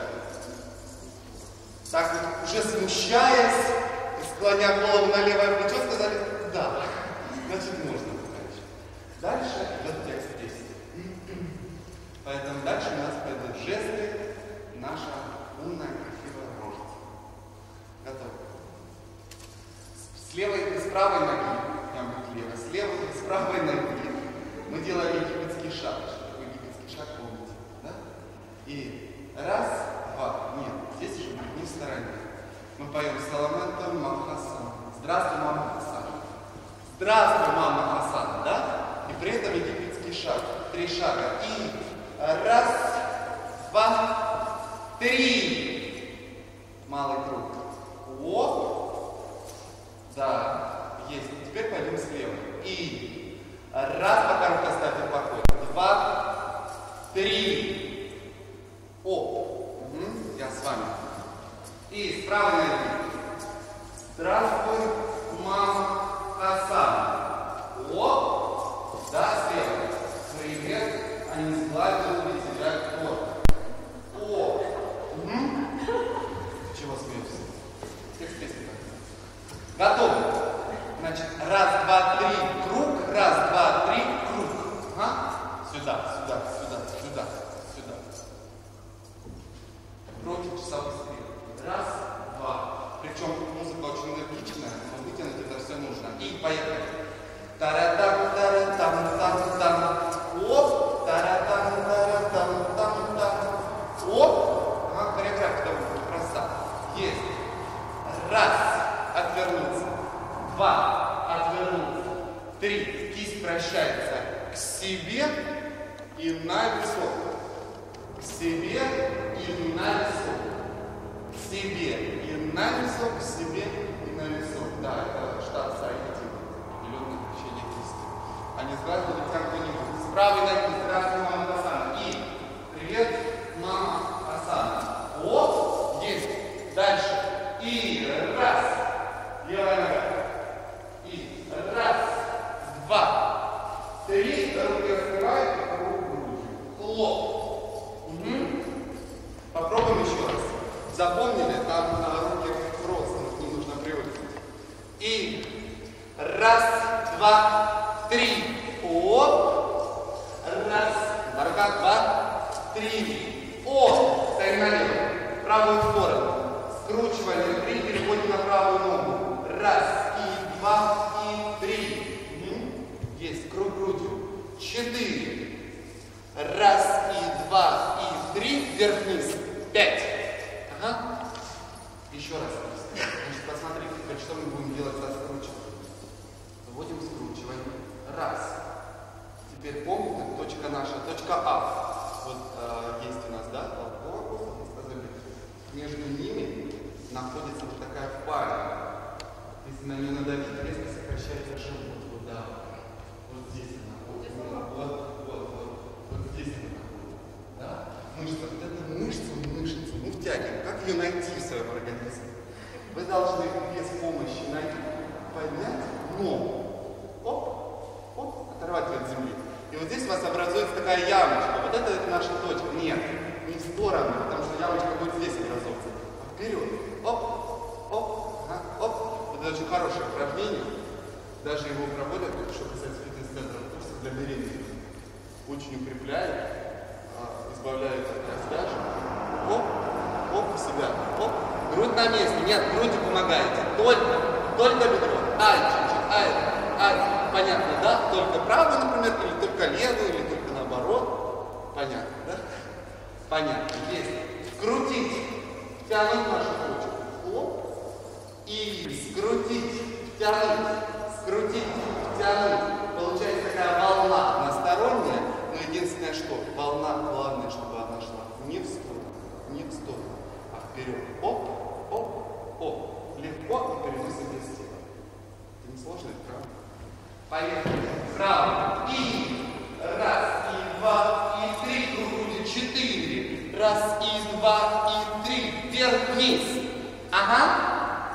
Так вот, уже смущаясь, склоня голову на левое плечо, сказали да. Значит, можно дальше. Дальше идет текст песни. Поэтому дальше у нас пойдут жесты, наша умная, красивая рожица. Готово. С левой и с правой ноги, прям будет лево, с левой и с правой ноги мы делаем египетский шаг. Что такое египетский шаг, помните? Да? И раз, два. Нет, здесь уже будет не в стороне. Мы поем Саламата Мама Хасан. Здравствуй, мама Хасан. Здравствуй, мама Хасан, да? И при этом египетский шаг. 3 шага. И раз, два, 3. Малый круг. Оп. Да, есть. Теперь пойдем слева. И раз, пока рука ставит в покой. 2, 3. Оп. Угу. Я с вами. И с правой ноги. Здравствуй, мама Хасан. Оп. Да, слева. Привет. Они сгладили тебя корпус. О. Угу. Чего смеешься? Текст песни. Готовы? Значит, раз, два, 3, круг. Раз, два, 3, круг. Ага. Сюда. Против часовой стрелки. Раз, два. Причем музыка очень энергичная, но вытянуть это все нужно. И поехали. Таратам, таратам, там, там. Оп. Таратам, таратам, там, там. Оп. Ага, хореография довольно проста. Есть. Раз. Отвернуться. 2. Отвернуться. 3. Кисть вращается к себе и на висок. К себе и на висок. К себе и на висок, к себе и на висок. Да, это штат соединительный. Определенное вращение кисти. Они сглаживали как-нибудь. С правой ноги. Здравствуй, мама Хасан. И привет, мама Хасан. Оп. Есть. Запомнили? Там руки просто, не нужно привыкнуть. И раз, два, три. Оп. Раз, два, три. Оп. Стоим налево. Правую сторону. Скручиваем. Три. Переходим на правую ногу. Раз, и два, и три. Есть. Круг грудью. 4. Раз, и два, и три. Вверх-вниз. 5. Ага. Еще раз. Значит, посмотрите, что мы будем делать со скручиванием. Вводим скручивание. Раз. Теперь помните, точка наша, точка А. Вот есть у нас, да, между ними находится вот такая пальма. Если на нее надавить, резко сокращается живот. Вот, да. Вот здесь она находится. Вот здесь она находится. Да? Мышца. Вот эта мышцу мы втягиваем. Как ее найти в своем организме? Вы должны без помощи найти, поднять ногу. Оп, оп, оторвать ее от земли. И вот здесь у вас образуется такая ямочка. Вот это наша точка. Нет, не в сторону, потому что ямочка будет здесь образовываться. А вперед. Оп, оп, ага, оп. Вот это очень хорошее упражнение. Даже его проводят, что касается фитнес-центра, курсов для беременных. Очень укрепляет, избавляет от раздажи. Оп, оп, себя. Оп. Грудь на месте. Нет, грудью помогаете. Только бедро. Ай. Понятно, да? Только правую, например, или только левую, или только наоборот. Понятно, да? Понятно. Есть. Скрутить. Тянуть нашу ручку. Оп. И скрутить. Тянуть. Скрутить. Тянуть. Получается такая волна односторонняя. Но единственное, что волна, главное, чтобы она шла не в сторону, а вперед. Оп, оп, оп. Легко и переносим без тела. Это не сложно, это правда? Поехали. Право. И раз, и два, и три. Круг груди. 4. Раз, и два, и три. Вверх-вниз. Ага.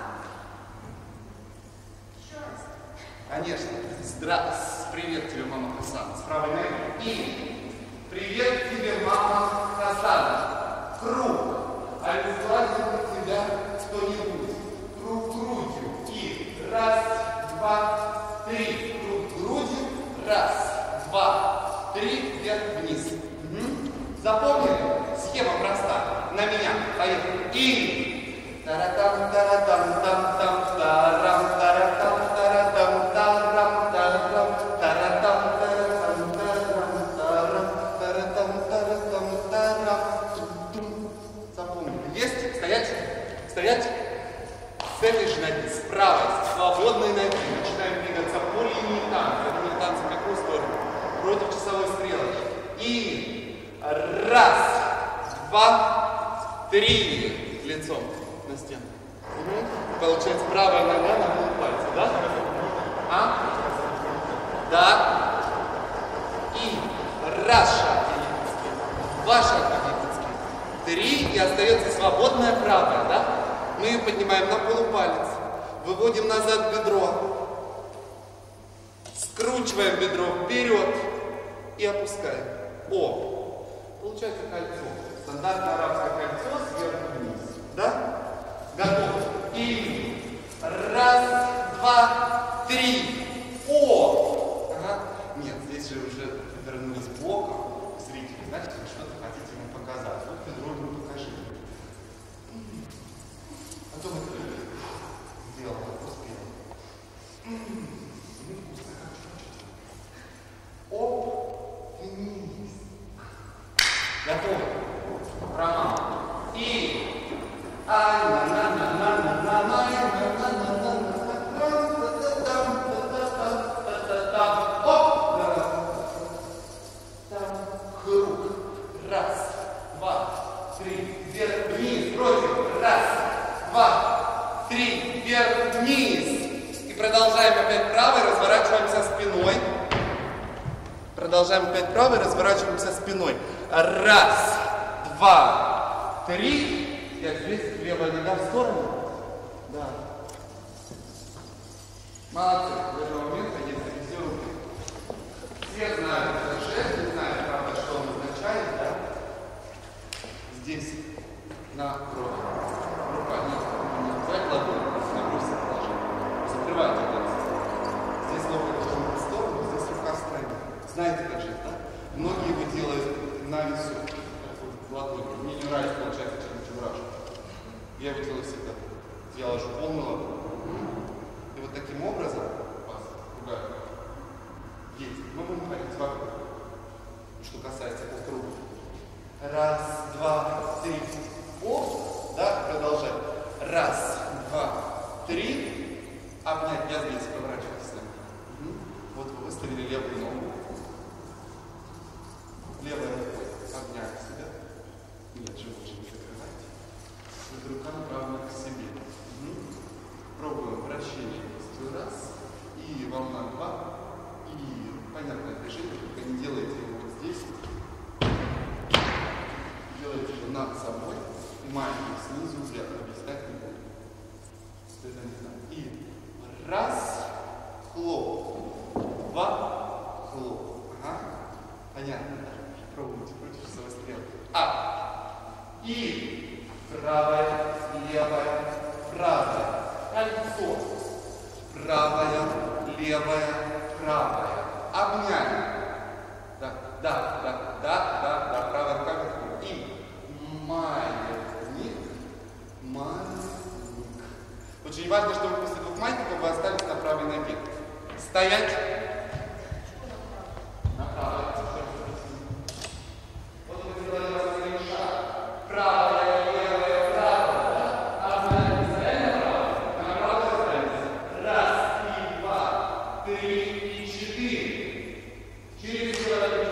Еще раз. Конечно. Привет тебе, мама Хасан. С правой ноги. И привет тебе, мама Хасан. Круг. Обезглавил тебя кто-нибудь. Круг грудью. И раз, два, три. Круг грудью. Раз, два, три. Вверх-вниз. Запомнили? Схема проста. На меня. Поехали. И таратам, таратам, там, там, тарам, таратам, таратам, тарам, тарам, таратам, таратам, тарам, тарам, таратам, таратам, тарам. Запомнили? Есть? Стоять? Стоять? С этой же ноги, с правой, с свободной ноги начинаем двигаться по линии танца. Это не танцы в какую сторону? Против часовой стрелки. И раз, два, три. Лицом на стену. Получается правая нога на полупальце, да? А? Да. И раз шаг египетский, два шага египетских, 3, и остается свободная правая, да? Мы ее поднимаем на полупалец, выводим назад бедро, скручиваем бедро вперед и опускаем. О, получается кольцо. Стандартное арабское кольцо сверху вниз. Да? Готово. И раз, два, три. О! Ага. Нет, здесь же уже повернулись боком. Зрители, знаете, вы что-то хотите ему показать. Вот бедро ему покажите. А то вы сделал, как успел. Оп, вниз. Готово. Роман. И круг. Раз, два, три, вверх, вниз, против. Раз, два, три, вверх, вниз. И продолжаем опять правой, разворачиваемся спиной. Продолжаем опять правой, разворачиваемся спиной. Раз, два, три. И здесь левая нога в сторону. Да. Молодцы. В этот момент есть все руки. Все знают этот жест, не знают, правда, что он означает, да? Здесь на кровь. ладонью. Мне не нравится, получается, чем рашу. Я его делаю всегда. Я ложу полную ладонь. И вот таким образом вас ругаю. Есть. Мы будем ходить вокруг. Что касается полкруга. Раз, два, три. О, да, продолжаем. Раз, два, три. Обнять. Я здесь поворачиваюсь с нами. Вот вы выставили левую ногу. Левой рукой обняли себя. Нет, живот же не закрывайте. Вот руками равно к себе. Пробуем вращение кистью раз. И волна два. И понятное движение, только не делайте его вот здесь. Делайте его над собой. Маленький снизу вверх. Объяснять не буду. Это не знаю. И раз. Хлоп. Два. Хлоп. Ага. Понятно, да? Пробуйте против часовой стрелки. И правая, левая, правая. Кольцо. Правая, левая, правая. Обняли. Да, правая рука как и маятник. Очень важно, чтобы после двух маятников вы остались на правой ноге. Стоять. На правой. Вот мы сделали разные шаг. Правая, левая, правая. Обняли. На правой. Раз, и два, три, и четыре. Через человека.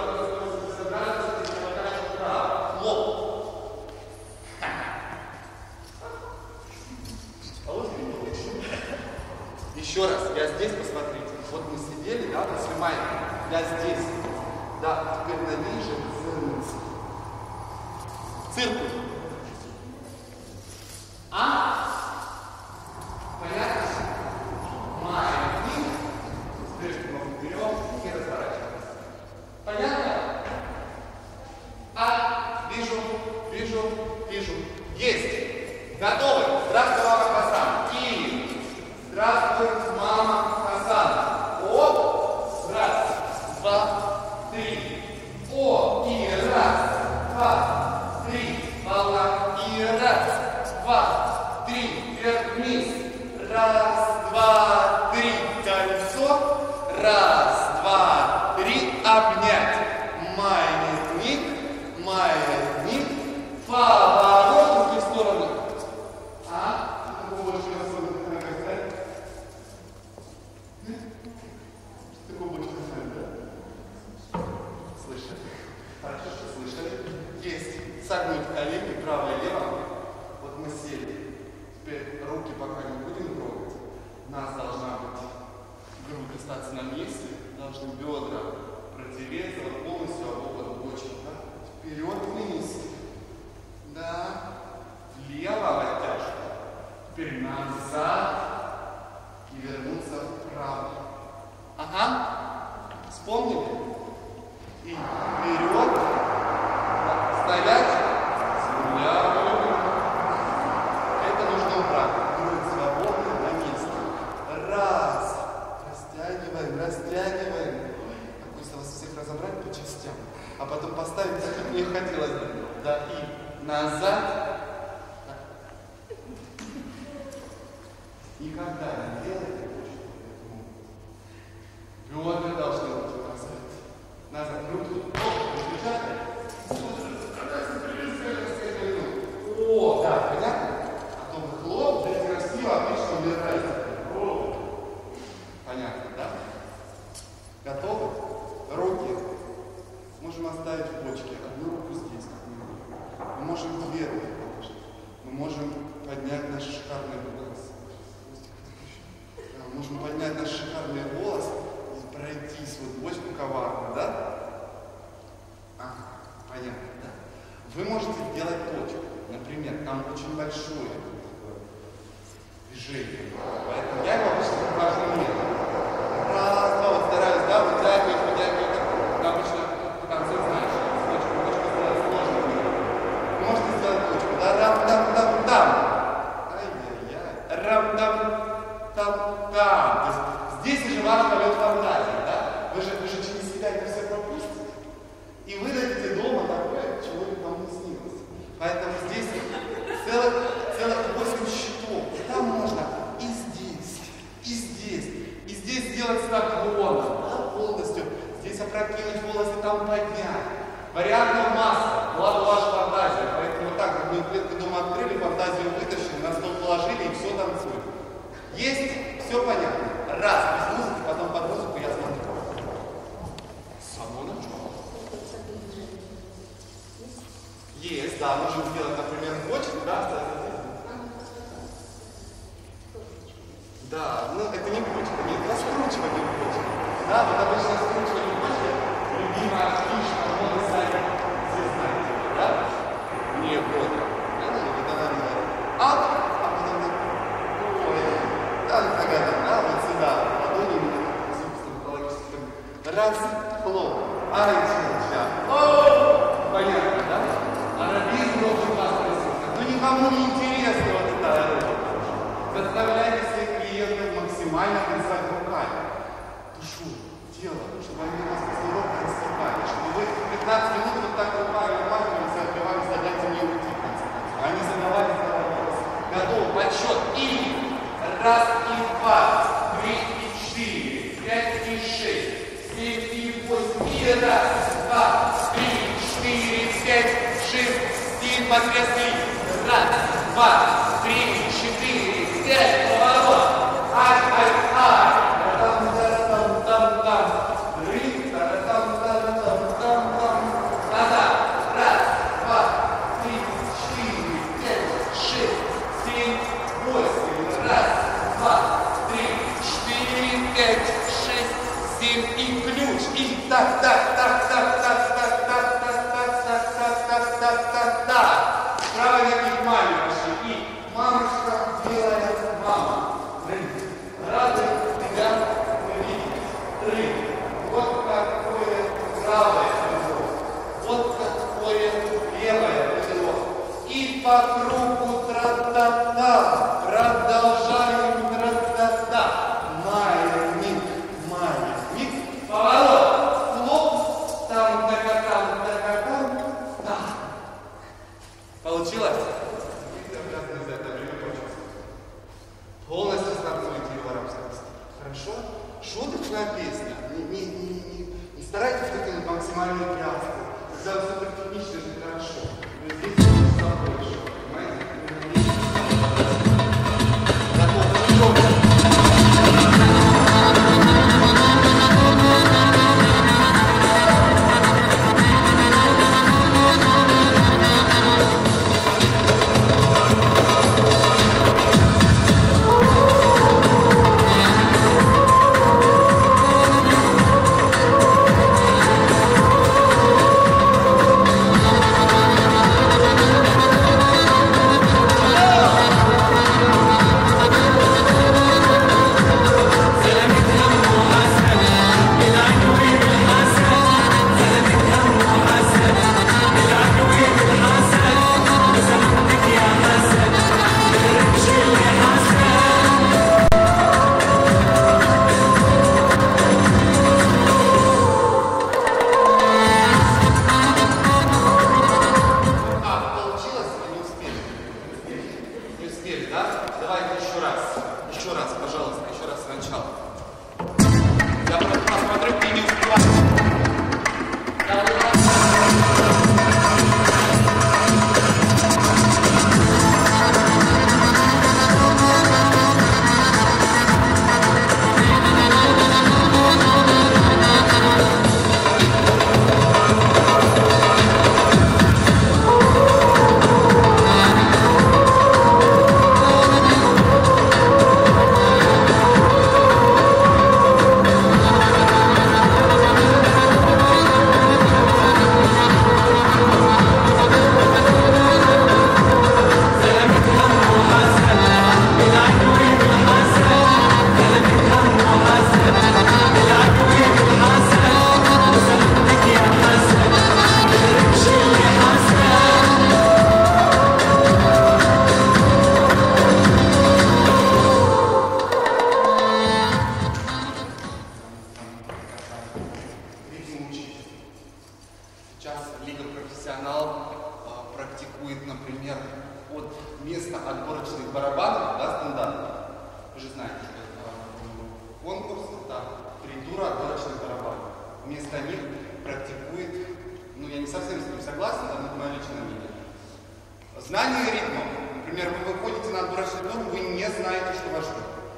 Еще раз, я здесь, посмотрите. Вот мы сидели, да, мы снимаем. Я здесь. Да, теперь ниже. Циркуль. Понятно? Маятник. Теперь мы берем и разворачиваемся. Понятно? Вижу. Есть. Готовы? Здравствуй, мама Хасан. И здравствуй, мама Хасан. О, раз, два, три. О, и раз, два, три. Волна. И раз, два, три. Вверх-вниз. Раз, два, три. Кольцо. Раз, два, три. Обнять. Маятник. Поворот в руки в сторону. Что такое больше особенно, как нога ставит? Что такое больше ставит, да? Слышали? Хорошо, что слышали. Есть. Согнуть колени, правое и левое. Вот мы сели. Теперь руки пока не будем трогать. У нас должна быть грудь остаться на месте. Должны бедра протереться вот полностью об область бочек. Да? Вперед-вниз. Да. Влево оттяжка. Теперь назад. И вернуться вправо. Ага. Вспомнили? И вперед. Стоять. Это нужно убрать. Грудь свободно на месте. Раз. Растягиваем. Как хочется вас всех разобрать по частям. А потом поставить так, как мне хотелось бы. Да, и назад. Никогда не делайте бедра должны быть назад. Руки. О, да, понятно? А то вы хлоп, здесь красиво, отлично убираете. Понятно, да? Готовы? Руки можем оставить в бочке. Одну руку здесь, как-нибудь. Мы можем две руки положить. Мы можем поднять наши шикарные волосы. Мы можем поднять наши шикарные волосы и пройтись вот бочку коварно, да? Ага, понятно, да? Вы можете сделать точку. Например, там очень большое движение. Поэтому я его обычно покажу нет. Раз, два, вот стараюсь, да, вытягивать. Обычно в конце знаешь, точку сделать сложно. Вы можете сделать точку, да, рам-дам-дам-дам. Ай-яй-яй. Рам-дам-там-там. То есть здесь уже ваш полет фантазии, да? Вы же через себя это все пропустите. И вы дадите дома такое, чего никому не Есть? Все понятно. Раз, без музыки, потом под музыку я смотрю. С самого начала. Есть, да, можем сделать, например, бочку, да, да, ну это не бочка, нет, раскручивание бочки. Да, вот обычно раскручивание бочки, любимая фишка, можно сами все знаете, да? Не вот. Вот она делает. А потом ой, да, вот сюда, ладони, раз, хлоп, ай, сейчас. О, понятно, да? Арабизм должен вас присутствовать. Ну никому не интересно вот это. Заставляйте своих клиентов максимально плясать руками. Душу, тело, чтобы они у вас после урока раскрывали, чтобы вы 15 минут вот так руками обмахивались и отбивались, дайте мне уйти. Они задавали вопросы. Готов, подсчет. И раз, и два, 3, и 4, 5, и 6, 7, и 8, и раз, 2, 3, 4, 5, 6, 7, потрясли. Раз, 2, 3, 4, 5, поворот. Ай, ай, ай. Там-там-там-там-там. Ры, там-там-там-там-там. Назад. Раз, 2, 3, 4, 5, 6, 7, 8. Раз, 2, 3, 4, 5, 6, 7. И ключ. И так, так, так, так, так, так, так, так, так, так, так, так, так, так, так. Правой ноги к маме пошли. И мамочка делает мама. Рады тебя увидеть. Вот какое правое крыло. Вот какое левое крыло. И по кругу тра-та-та. Продолжаем тра-та-та. Маятник, маятник. Поворот. Хлоп. Там-така-там, така-там. Да. Получилось? Полностью станцуйте его арабского. Хорошо? Шуточная песня. Не старайтесь вытянуть максимальную пляску. Когда все так технично, это хорошо. Но здесь все хорошо. Понимаете? Готово. Вместо них практикует, ну я не совсем с ним согласен, но это мое личное мнение. Знание ритма. Например, вы выходите на отборочный тур, вы не знаете, что вас ждет.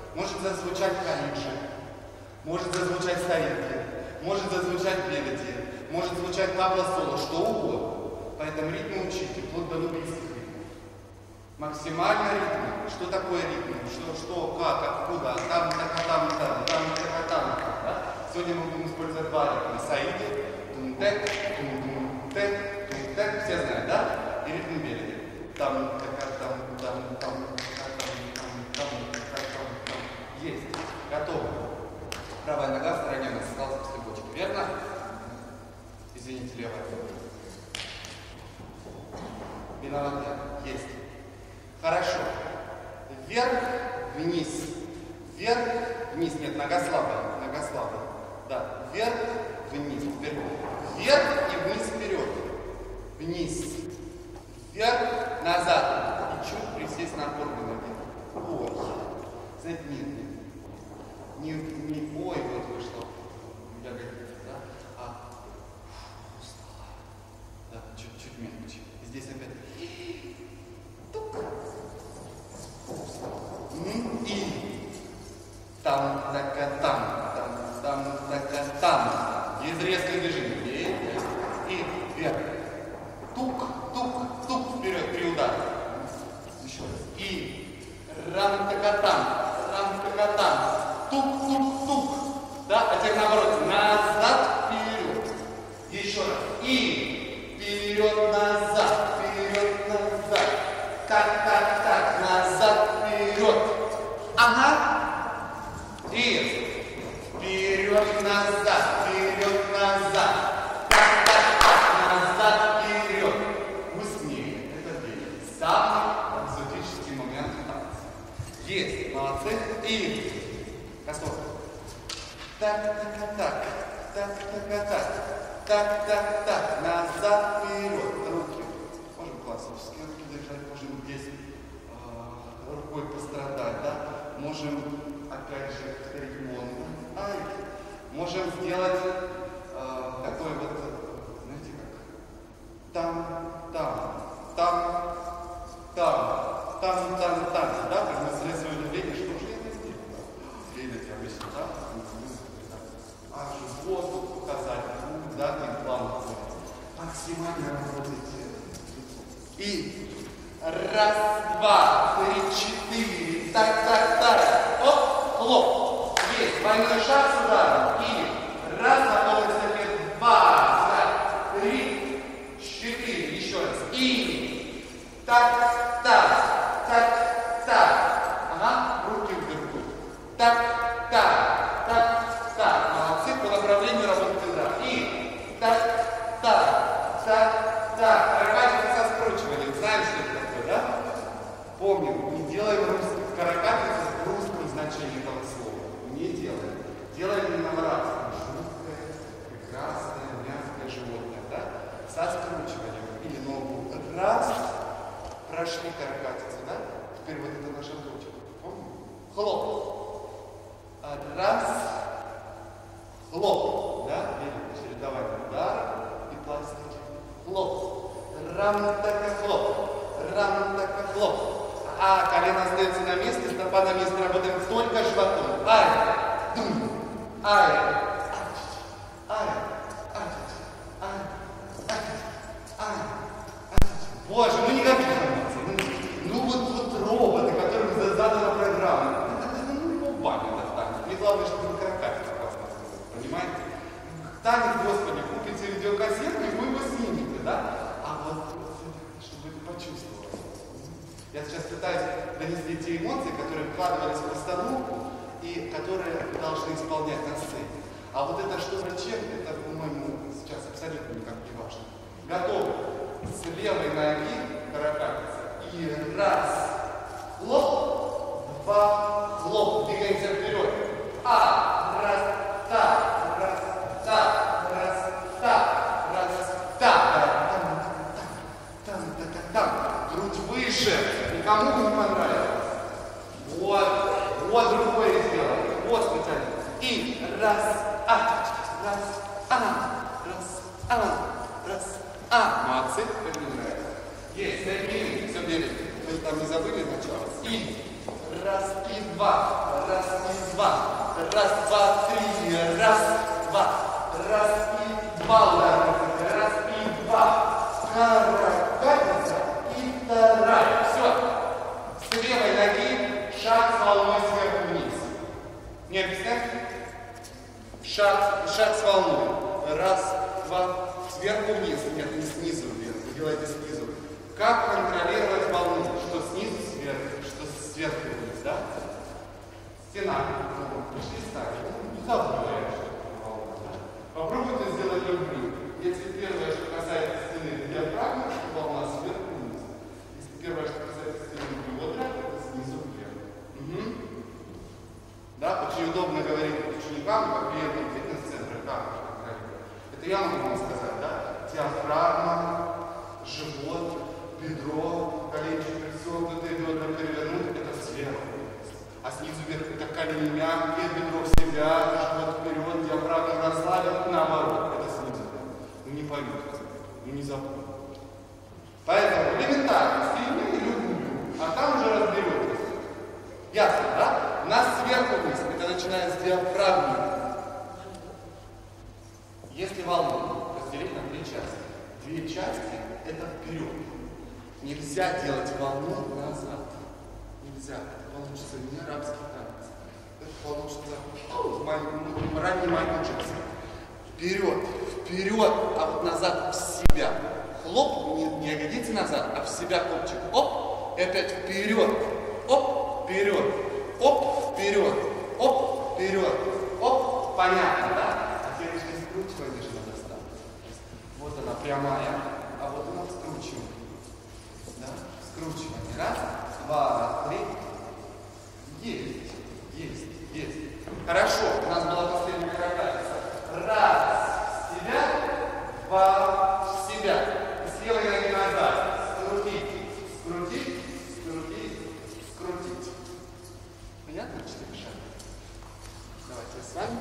Может зазвучать калиджи, может зазвучать старинки, может зазвучать мелодии, может звучать табло соло, что угодно. Поэтому ритмы учите, вплоть до нубийских ритмов. Максимально ритмы. Что такое ритм? Что, как, откуда? Там, там. Да? Сегодня мы будем использовать два ритма. Саиди, тум-тек, тум-тек, тум-тек. Все знают, да? И ритм мелодии. Там. Есть. Готово. Правая нога в стороне у нас осталась после бочки. Верно? Извините, левая. Виноват я. Есть. Хорошо. Вверх, вниз. Вверх, вниз. Нет, нога слабая. Нога слабая. Да. Вверх, вниз. Вверх и вниз, вперед. Вниз. Вверх, назад. И чуть присесть на опорные ноги. Ой. Знаете, не ой, вот вышло. Ягодица, да? А устала. Да, чуть мягче. И здесь опять. Тук. И там. Есть резкое движение. И вверх. Тук вперед при ударе. Еще раз. И рам-така-там. Тук. Да, а теперь наоборот. Назад, вперед. Еще раз. И вперед, назад. Так. Назад, вперед. Ага. И вперед, назад. Назад, вперед. Быстрее. Это делает. Самый экзотический момент в танце. Есть. Молодцы. И готов. Так. Назад, вперед. Руки. Можем классические руки держать, можем здесь рукой пострадать, да? Можем, опять же, регионно. Можем сделать такой вот, знаете как? Там, да? Как мы средством удивления, что же я не сделал? Двигать обычно, да? Живот показать, да, имплант. Максимально работайте. И раз, два, три, четыре. Так. Оп, хлоп. Есть. Двойной шаг с ударом. И раз, находится вверх. Два, три, четыре. Еще раз. И так. Ага, руки вверху. Так. Молодцы, по направлению работы бедра. И так. Каракатица со скручиванием. Знаем, что это такое, да? Помним, не делаем каракатицу в русском значении этого слова. Не делаем. Делаем именно в арабском. Жуткое, прекрасное, мягкое животное, да? Со скручиванием. Или ногу. Раз. Прошли каракатицу, да? Теперь вот это наша точка. Помним? Хлоп. Раз. Хлоп. Да? Видите, чередование удара и пластики. Хлоп. Рам-така хлоп. Колено остается на месте, стопа на месте, работаем только животом. Боже, ну не как ну вот роботы, которым задана программа. Ну, баня достанет. Мне главное, чтобы каракатица классно сказать. Понимаете? Танец, Господи, купите видеокассету, и вы его снимете, да? А вот, чтобы это почувствовать. Я сейчас пытаюсь донести те эмоции, которые вкладывались в постановку и которые должны исполнять на сцене. А вот это что зачем, это, по-моему, сейчас абсолютно никак не важно. Готовы? С левой ноги каракатица. И раз, хлоп, два, хлоп. Двигаемся вперед. Раз, так. Грудь выше. Никому не понравилось. Вот другое сделаем. Вот специально. И раз. Молодцы, как мне нравится. Есть, соединили, все берем. Вы там не забыли начало? И Раз и два. Раз и два. Раз, два, три. Раз, два. Раз и два. Раз и два. Каракатица и вторая. Все. С левой ноги шаг с волной сверху вниз. Не объяснять? Шаг с волной. Раз, два. Сверху вниз. Нет, не снизу вверх. Вы делаете снизу. Как контролировать волну? Что снизу сверху, что сверху вниз, да? Стена. Пришли ставить. Забываешь. Попробуйте сделать любую. Если первое, что касается стены, это диафрагма, то волна сверху вниз. Если первое, что касается стены, бедра, это снизу вверх. Угу. Да, очень удобно говорить ученикам, как клиентам фитнес-центра, как контролировать. Это я могу вам сказать, да? Диафрагма, живот, бедро, коленчик присогнутый, бедра перевернуть, это сверху. А снизу вверх это колени мягкие, бедро в себя, живот вперед, диафрагма расслабил, наоборот, это снизу. Ну не поймут, ну не запомнят. Поэтому элементарно, стремление люблю, а там уже разберетесь. Ясно, да? У нас сверху вниз, это начиная с диафрагмы. Если волну разделить на две части, это вперед. Нельзя делать волну назад. Нельзя. Это получится не арабский танец. Это получится ранний Майкл Джексон. Вперед, вперед, а вот назад в себя. Хлоп, не ягодицы назад, а в себя хлопчик. Оп, и опять вперед. Оп, вперед. Оп, вперед. Оп, вперед. Оп, понятно, да? А теперь же скручивание же надо ставить. Вот она прямая, а вот она скручивание. Да? Скручивание. Раз, два, три. Есть, есть, есть. Хорошо, у нас была последняя каракатица. Раз, в себя, два, в себя. И с левой ноги назад. Скрутить, скрутить, скрутить, скрутить. Понятно? 4 шага. Давайте с вами.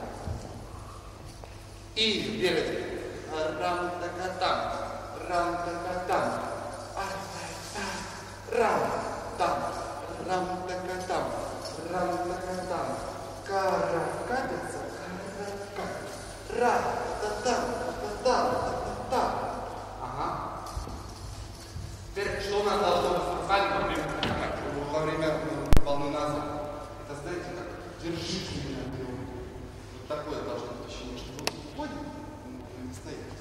И вперед. Рам-та-ка-там, рам-та-ка-там. Рам-там, рам-та-ка-там, рам-та-ка-там. Каракатица, каракат. Ра-та-там, та-там, та-та-там. Ага. Теперь, что у нас должно быть с руками во время волны назад? Это, знаете, как держите меня вперед. Вот такое должно быть ощущение, что вы уходите, не стоите.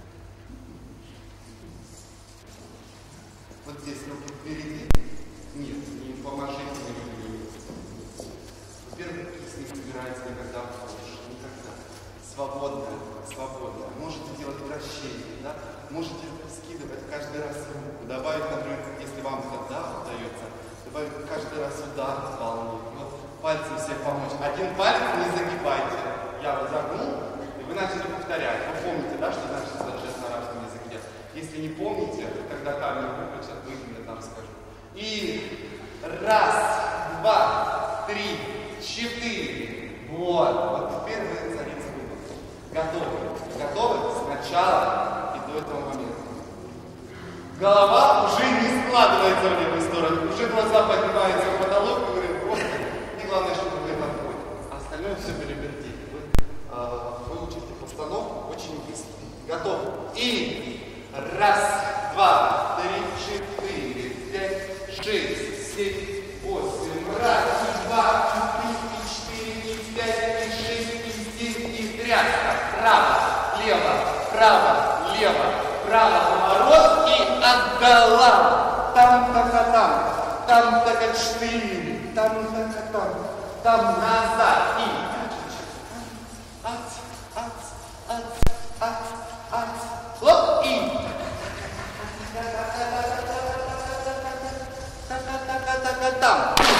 Вот здесь руки впереди. Нет, не поможите мне. Во-первых, кисть не собирается никогда в ложь. Никогда. Свободно, свободно. Можете делать вращение, да? Можете скидывать каждый раз руку. Добавить, например, если вам это удается, добавить каждый раз удар с волной. Вот пальцем себе помочь. Один палец не загибайте. Я вот загнул, и вы начали повторять. Вы помните, да, что значит этот жест на арабском языке? Если не помните, тогда камеру выключат, выйдем, я там скажу. И раз, два, три, 4. Вот. Вот теперь вы царица выбора. Готовы. Готовы? Сначала и до этого момента. Голова уже не складывается в левую сторону. Уже глаза поднимаются в потолок и говорят, просто. И главное, чтобы вы подходите. А остальное все перевертите. Вы выучите постановку очень быстро. Готовы. И раз, два, три, 4, 5, 6, 7, 8. Раз, два, 4, 5, 6, 7, и тряска. Право, лево, право, лево, право, поворот и отдала. Там-така-там, там-така-4, там-така-там, там назад и хлоп и там.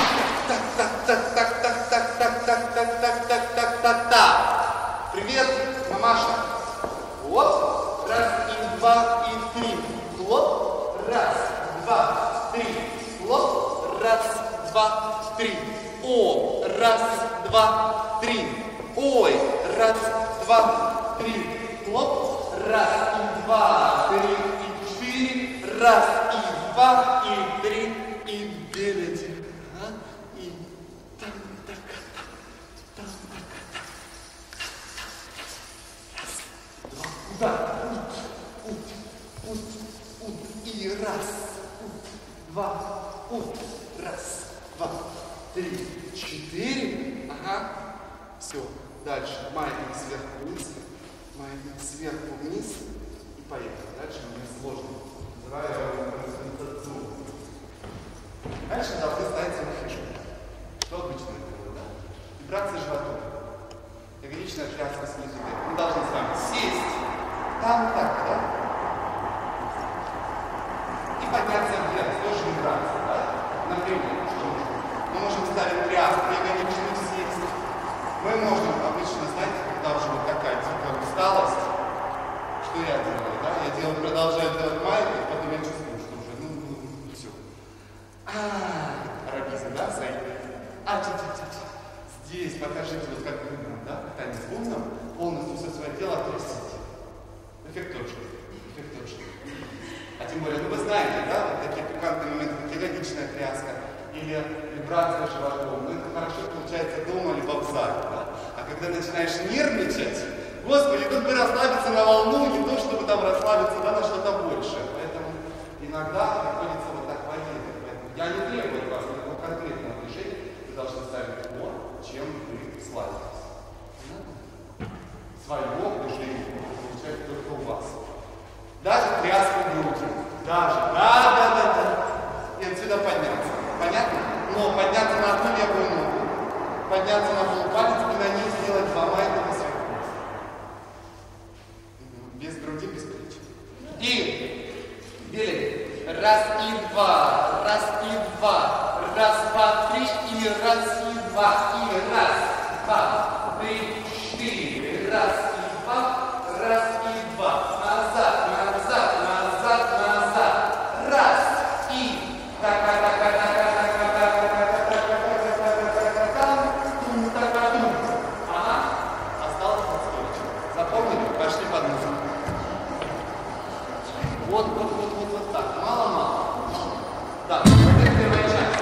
Так. Привет, мамаша. Вот. Раз, и два, и три. Хлоп. Раз, два, три. Хлоп. Раз, два, три. О. Раз, два, три. Ой. Раз, два, три. Хлоп. Раз, и два, три, и 4. Раз, и два, и 3, и 9. И два, раз, два, три, четыре. Ага. Все. Дальше. Маятник сверху вниз. Маятник сверху вниз. И поехали. Дальше мне сложно. Называю его концентрацию. Дальше должны ставить фишку. Что обычно делают, да? Вибрация животом. Ягодичная тряска снизу вверх. Мы должны с вами сесть. Там так, да? И подняться вверх. Тоже вибрация, да? Например, что нужно? Мы можем ставить тряску, ягодичную сесть. Мы можем обычно, знаете, когда уже вот такая дикая усталость, что я делаю, да? Я продолжаю делать маятник, потом я чувствую, что уже, все. Арабизм, да, Саид? Здесь покажите, вот как бубном, да? Танец бубном, полностью все свое тело отрастите. Эффект тот же. Эффект тот же. А тем более, вы знаете, да, вот такие пикантные моменты, как ягодичная тряска или вибрация животом. Это хорошо получается дома либо в зале, да? А когда начинаешь нервничать, Господи, тут бы расслабиться на волну, не то, чтобы там расслабиться, да, на что-то большее. Поэтому иногда приходится вот так военить. Поэтому я не требую от вас никакого конкретного движения, вы должны ставить то, чем вы славитесь. Своего движения получается только у вас. Даже тряску груди. Даже. Да. И отсюда подняться. Понятно? Но подняться на одну левую ногу, подняться на полупалец и на ней сделать два маятника сверху. Без груди, без плеч. И делим. Раз и два. Раз и два. Раз, два, три. И раз и два. И раз, два, три, четыре. Раз и два. Раз и два. Назад, назад, назад, назад. Раз и осталось подстроить. Запомнили? Пошли под музыку. Вот так. Мало-мало. Так, это первая часть.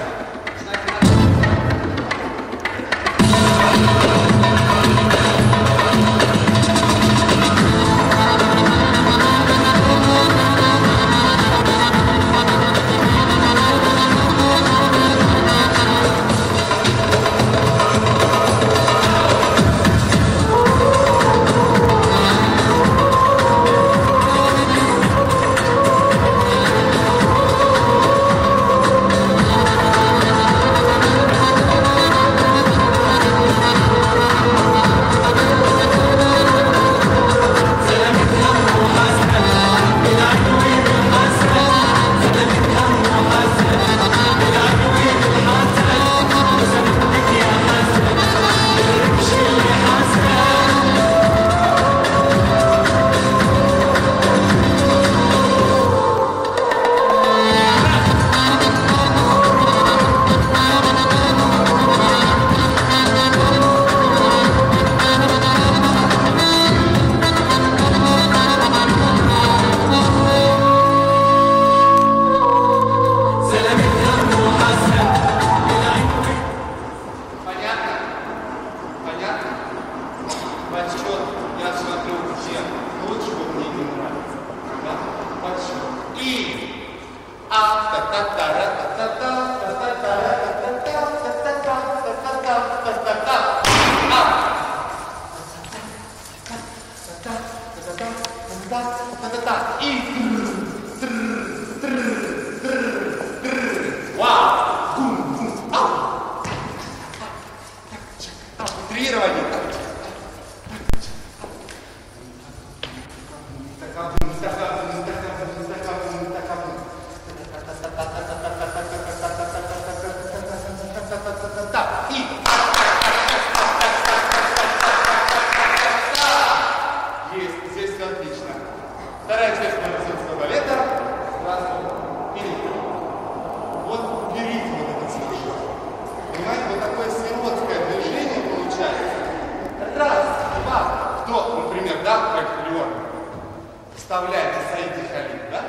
Вставляете Саиди Халид, да?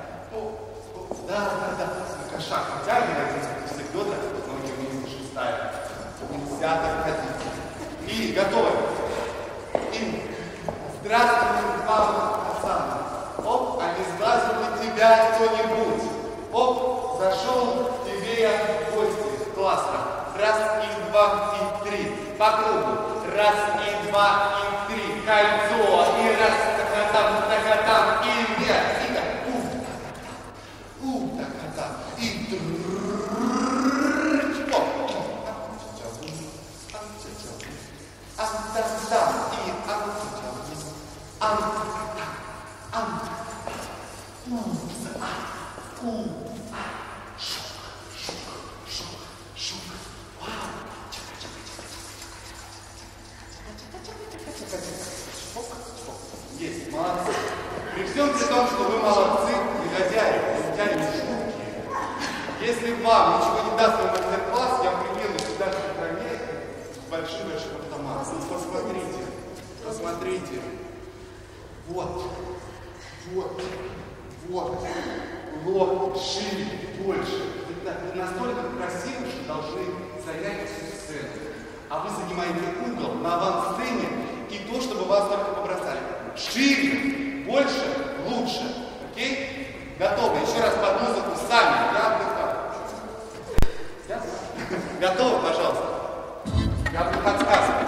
Да. Шаг вытягиваете, всегда так, ноги вниз, шестая. Нельзя так ходить. И готовы. И здравствуй, мама, Хасан. Оп, а не сглазил ли тебя кто-нибудь? Оп, зашел По кругу. Раз, и два, и три. Кольцо. И раз, така-там, и вверх. И так. Така-там. И чпок. Ам-там-там. И есть, молодцы. При всем при том, что вы молодцы, негодяи, негодяи не шутки. Если вам ничего не даст мой мастер-класс, я приеду сюда в стране с большим-большим автоматом. Посмотрите, посмотрите. Вот, шире, больше. Вы настолько красивы, что должны занять всю сцену. А вы занимаете угол на авансцене и то, чтобы вас только побросали. Шире, больше, лучше. Окей? Готовы? Еще раз под музыку сами. Я отдыхаю. Готовы, пожалуйста? Я буду подсказывать.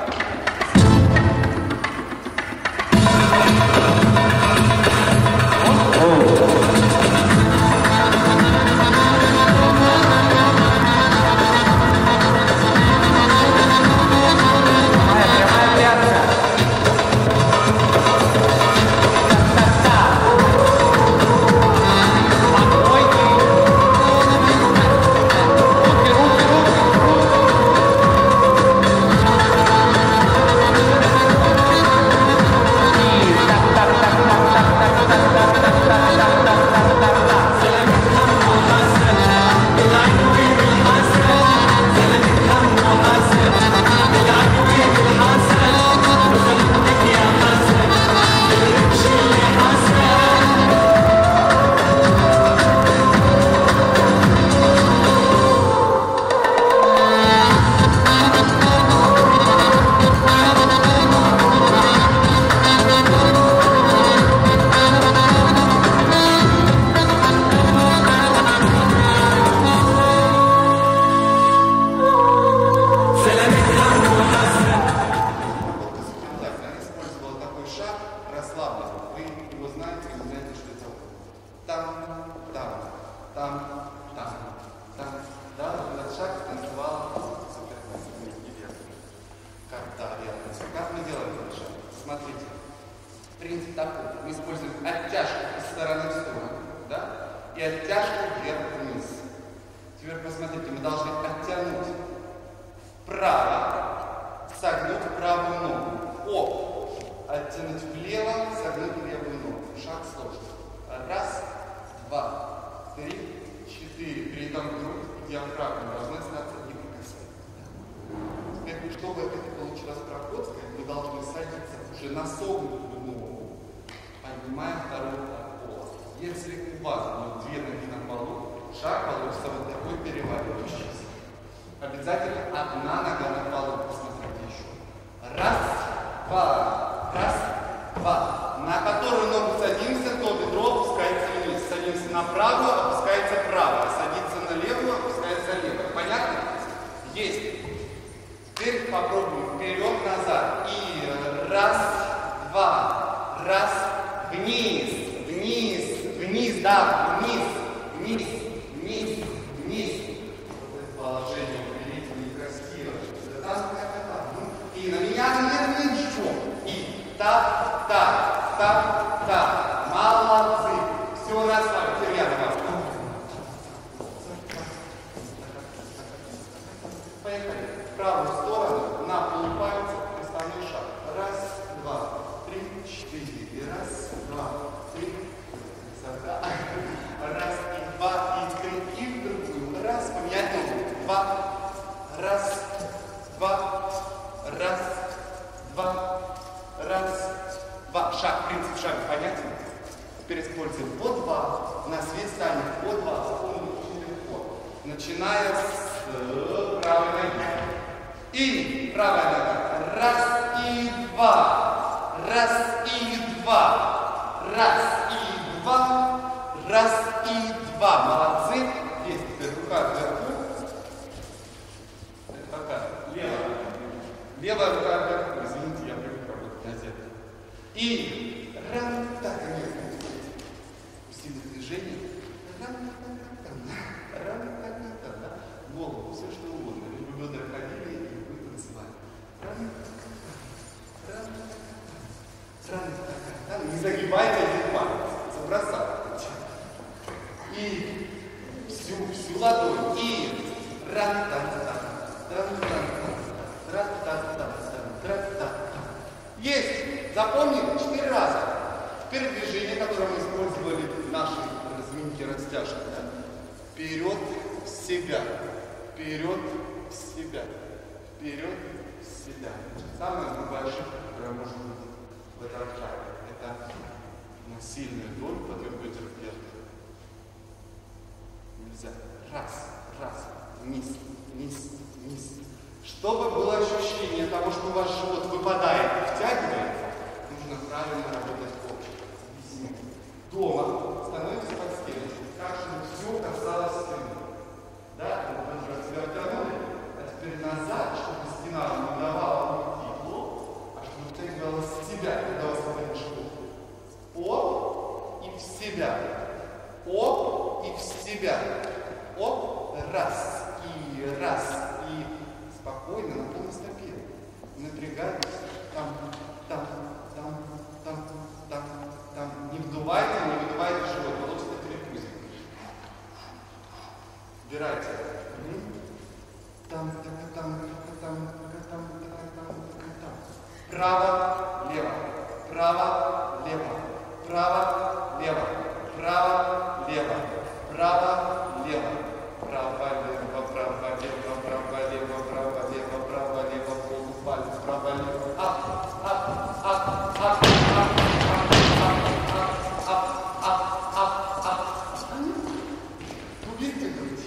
Принцип такой. Мы используем оттяжку из стороны в сторону, да? И оттяжку вверх-вниз. Теперь посмотрите, мы должны оттянуть вправо, согнуть правую ногу. Оп! Оттянуть влево, согнуть левую ногу. Шаг сложный. Раз, два, три, четыре. При этом грудь, диафрагма должны остаться неприкасаемыми. Теперь, чтобы это получилось проходское, мы должны садиться уже на согнутую ногу. Поднимаем вторую от пола. Если у вас будет две ноги на полу, шаг получится вот такой переваливающийся. Обязательно одна нога на полу. Посмотрите еще. Раз, два. На которую ногу садимся, то бедро опускается вниз. Садимся на правую, опускается правая. Садится на левую, опускается левая. Понятно? Есть. Теперь попробуем вперед-назад. И раз, два, раз. Вниз, да, вниз. Вот это положение удивительно красиво. И на меня ничего. И так. Молодцы. Все у нас с вами. Теперь я на вас. Поехали. В правую сторону, на полупальцах, приставной шаг. Раз, два, три, четыре. И раз, два, три. Раз, и два, и три, и в другую. Раз, поменять ногу. Два. Раз, два. Раз, два. Раз, два. Шаг, принцип шага, понятен? Теперь используем по два. На свет станет по два. Запомним очень легко. Начиная с правой ноги. И правая нога. Раз, и два. Раз, и два. Раз, и два. Раз, и два. Молодцы. Есть. Теперь рука вверху. Это какая? Левая. И ран, так, усилие движения. Ран, голову, все что угодно. Лишь бы бедра ходили и вы танцевали. Не загибайте один палец. Забросайте. И всю ладонь. И есть! Запомнили? 4 раза. Теперь движение, которое мы использовали в нашей разминке растяжки. Да? Вперед в себя. Вперед в себя. Вперед в себя. Самая грубая ошибка, которая может быть в этом шаге. Это на сильную долю подъем бедер вверх. Нельзя. Раз. Вниз. Чтобы было ощущение того, что ваш живот выпадает и втягивается, нужно правильно работать копчиком. Дома становитесь под стену, так, чтобы все касалось спины. Да? Мы уже развернули, а теперь назад, чтобы спина не давала уйти в лоб, а чтобы втягивалась в себя, когда у вас выпадет живот. Оп, и в себя. Оп, и в себя. Оп, раз. И спокойно, на полной стопе. Напрягайтесь. Там. Не вдувайте живот, получится перепузик. Убирайте. Там. Право, лево. Право, лево. Право, лево. Право, лево. Право, лево. Полупальцы, право-лево. Уберите грудь.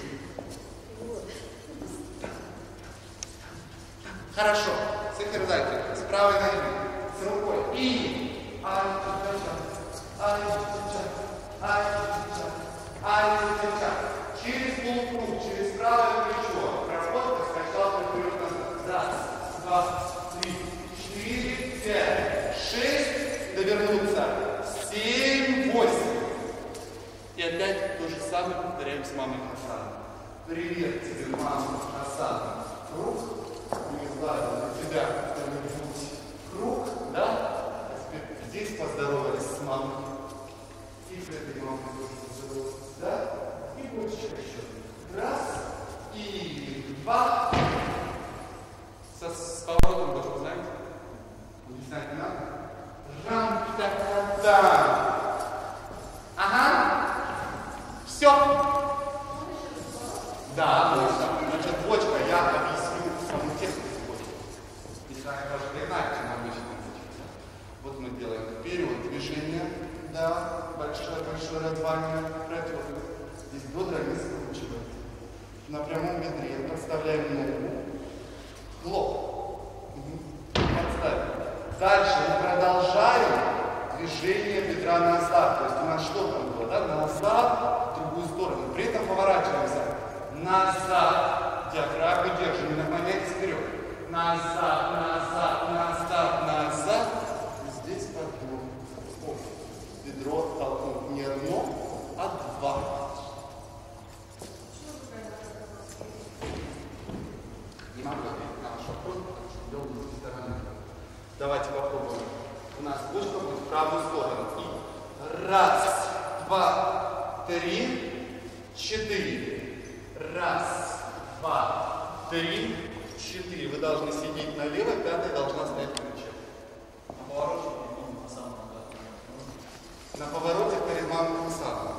Хорошо. Сохраняйте. С правой ноги. С рукой. И. Через полукруг, через правое плечо. Работа скачала вперед-назад. Раз, 2, 3, 4, 5, 6. Довернуться. 7, 8. И опять то же самое повторяем с мамой Хасан. Привет тебе, мама Хасан. Круг. Не знаю, на тебя кто-нибудь. Круг, да? А теперь здесь поздоровались с мамой. И с этой мамой тоже поздоровались, да? И больше еще. Раз и 2. С поворотом тоже, знаете? Не знать не надо. Рам-та-та-та. Ага. Все. Да, значит, бочка, я объясню саму технику бочки. Не знаю, даже не знаю, чем обычно бочка. Вот мы делаем вперед движение. Да, большое разваление. Здесь бедра не скручиваем. На прямом бедре подставляем ногу. Хлоп. Подставим. Дальше мы продолжаем движение бедра назад. То есть у нас что там было, да? Назад, в другую сторону. При этом поворачиваемся. Назад. Диафрагму держим, не наклоняйтесь вперед. Назад. И здесь подъем. Бедро толкнуть не одно, а 2. Не могу ответить на ваш вопрос, потому что дело не с стороны. Давайте попробуем. У нас бочка будет в правую сторону. И 1, 2, 3, 4. 1, 2, 3, 4. Вы должны сидеть налево, пятая должна стоять на плече. На повороте на повороте перед мамой Хасаном.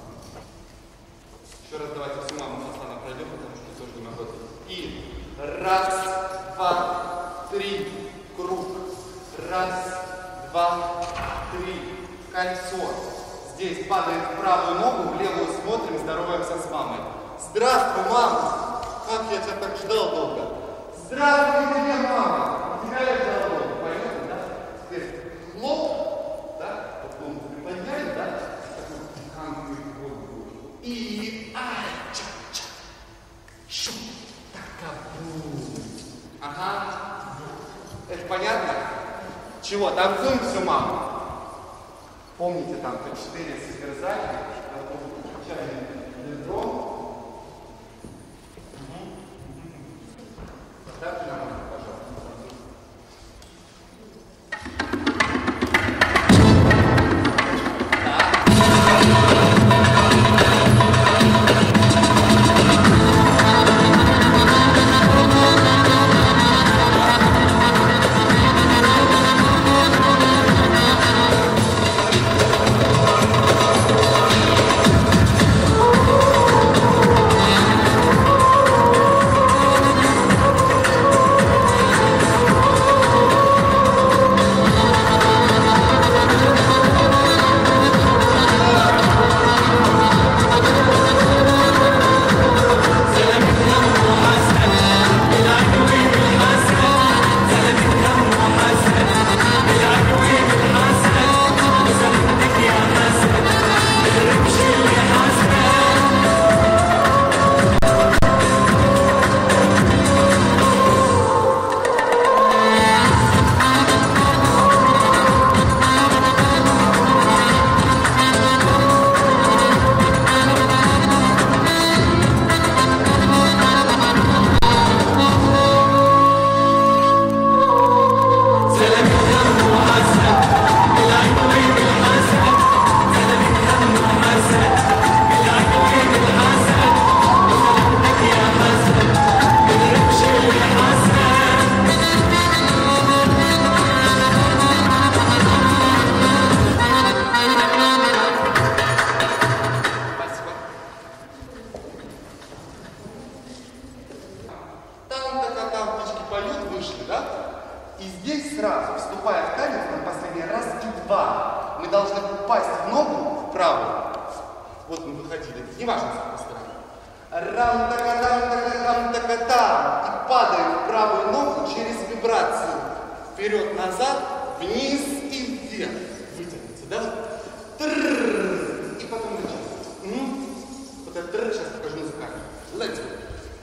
Еще раз давайте всю маму Хасана пройдем, потому что тоже не могу. И 1, 2, 3, круг. 1, 2, 3, кольцо. Здесь падает в правую ногу, в левую смотрим, здороваемся с мамой. Здравствуй, мама! Как я тебя так ждал долго? Здравствуй тебе, мама! Тебя я ждал долго, понятно, да? Теперь хлоп, да? Потом приподняли, да? Такую дыханную воду. И ча-ча. Шу. Такабу. Ага. Это понятно? Чего, танцуем всю маму? Помните, там по 4 созерцания, чайный литрон. Поставьте нам это, пожалуйста. И здесь сразу, вступая в танец, на последний раз и два, мы должны упасть в ногу в правую. Вот мы выходили, неважно, с какой стороны. Рам-така-рам-така-рам-така-там. И падаем в правую ногу через вибрацию. Вперед-назад, вниз и вверх. Вытянуться, да? Трррррр. И потом начать. Вот это тррррр сейчас покажу музыкально. Let's go.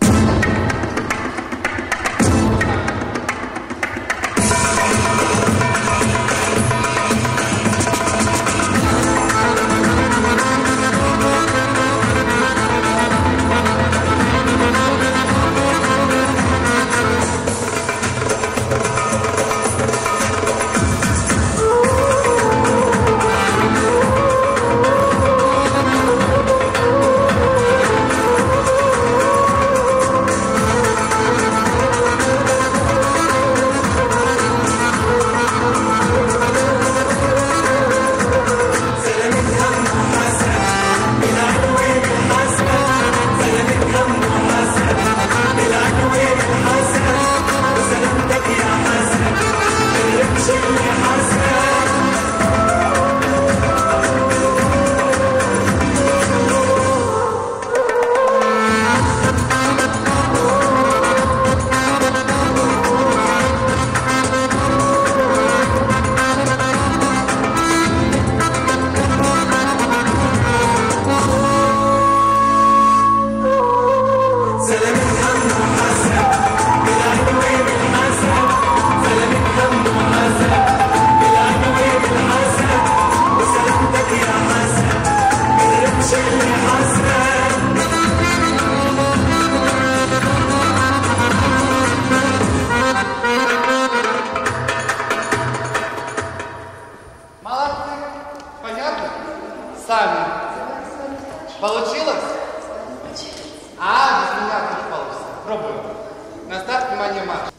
Получилось? А, без меня тоже получится. Пробуем. На старт, внимание, марш.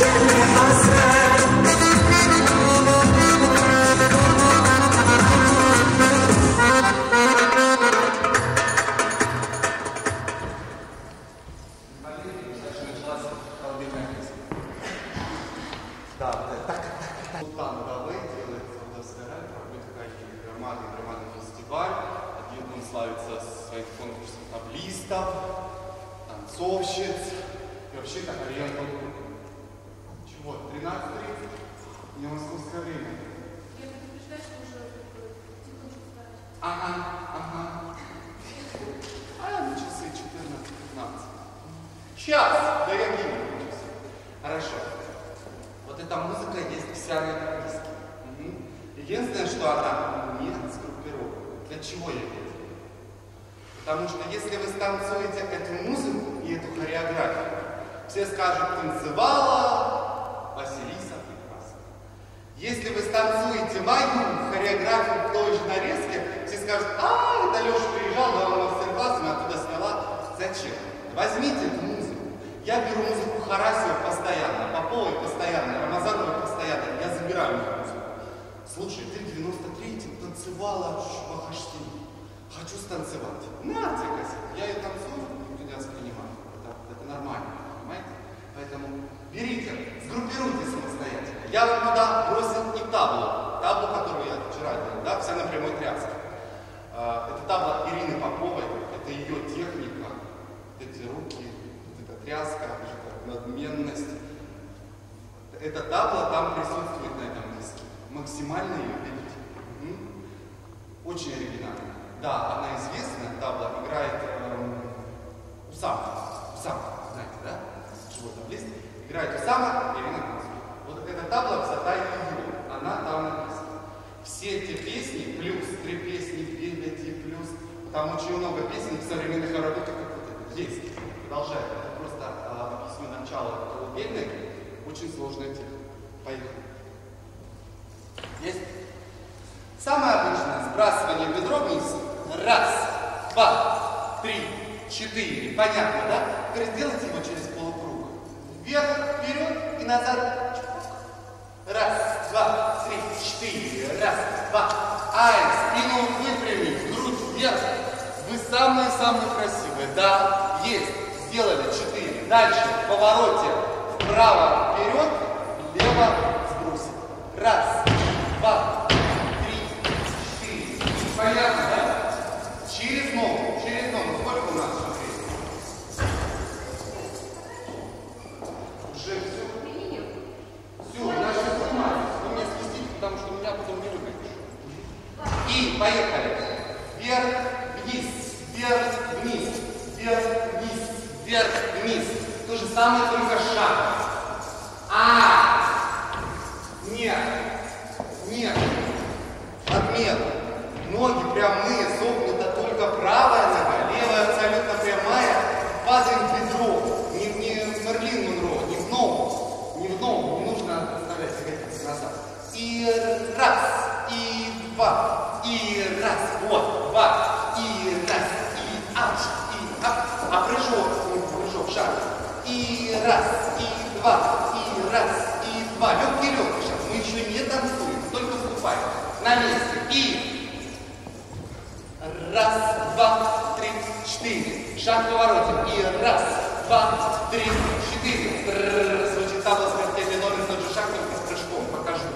Танцовщиц. И вообще так Ориент чего? 13:30? Не московское время. Я предупреждаю, что уже тихо ждать. Ага. А на часы 14:15. Сейчас! Да я не часы. Хорошо. Вот эта музыка есть вся на английском. Единственное, что она не сгруппирована. Для чего я это? Потому что если вы станцуете эту музыку и эту хореографию, все скажут «танцевала Василиса прекрасно». Если вы станцуете мою хореографию в той же нарезке, все скажут это Леша приезжал, давал мастер-класс, и оттуда сняла. Зачем? Возьмите эту музыку. Я беру музыку Харасева постоянно, Поповой постоянно, Рамазановой постоянно. Я забираю эту музыку. Слушай, ты в 93-м танцевала Швахаштин. Хочу станцевать. На тебе кассету. Я ее танцую, меня воспринимаю. Это нормально, понимаете? Поэтому берите, сгруппируйте самостоятельно. Я вам туда бросил и таблу. Таблу, которую я вчера делал, да, вся на прямой тряске. Это табла Ирины Поповой, это ее техника, эти руки, вот эта тряска, надменность. Эта табла там присутствует на этом диске. Максимально ее видите. Очень оригинально. Да, она известная, табла играет Усама, знаете, да? Живой таблист. Играет Усама, Ирина танцует. Вот эта табла высота ее, она там написана. Все эти песни, плюс 3 песни, 9 плюс, там очень много песен в современных работах, как вот это. Есть. Продолжаю. Это просто объясню начало колыбельной. Очень сложная тема. Поехали. Есть? Самое обычное сбрасывание бедро вниз. 1, 2, 3, 4. Понятно, да? Теперь сделайте его через полукруг. Вверх, вперед и назад. 1, 2, 3, 4. 1, 2. Спину выпрямить, грудь вверх. Вы самые-самые красивые. Да, есть. Сделали 4. Дальше в повороте вправо, вперед, влево сбросим. 1, 2, 3, 4. Понятно, да? Через ногу. Сколько у нас шаг? Уже все? Все, я сейчас занимаюсь. Вы меня спустите, потому что меня потом не выглядишь. И поехали. Вверх, вниз, вверх, вниз, вверх, вниз, вверх, вниз. То же самое, только шаг. Нет. Отмена. Ноги прямые, согнута только правая нога, левая абсолютно прямая. Падаем в бедро. Не в Мерлин Монро, не в ногу. Не нужно оставлять ягодицы назад. И 1, и 2, и 1, вот, 2, и 1, и ап. А прыжок, шаг. И 1, и 2, и 1, и 2. Легкий шаг. Мы еще не танцуем, только вступаем. На месте. И 1, 2, 3, 4. Шаг в повороте. И 1, 2, 3, 4. Звучит табла смертельный номер, тот же шаг, только с прыжком. Покажу.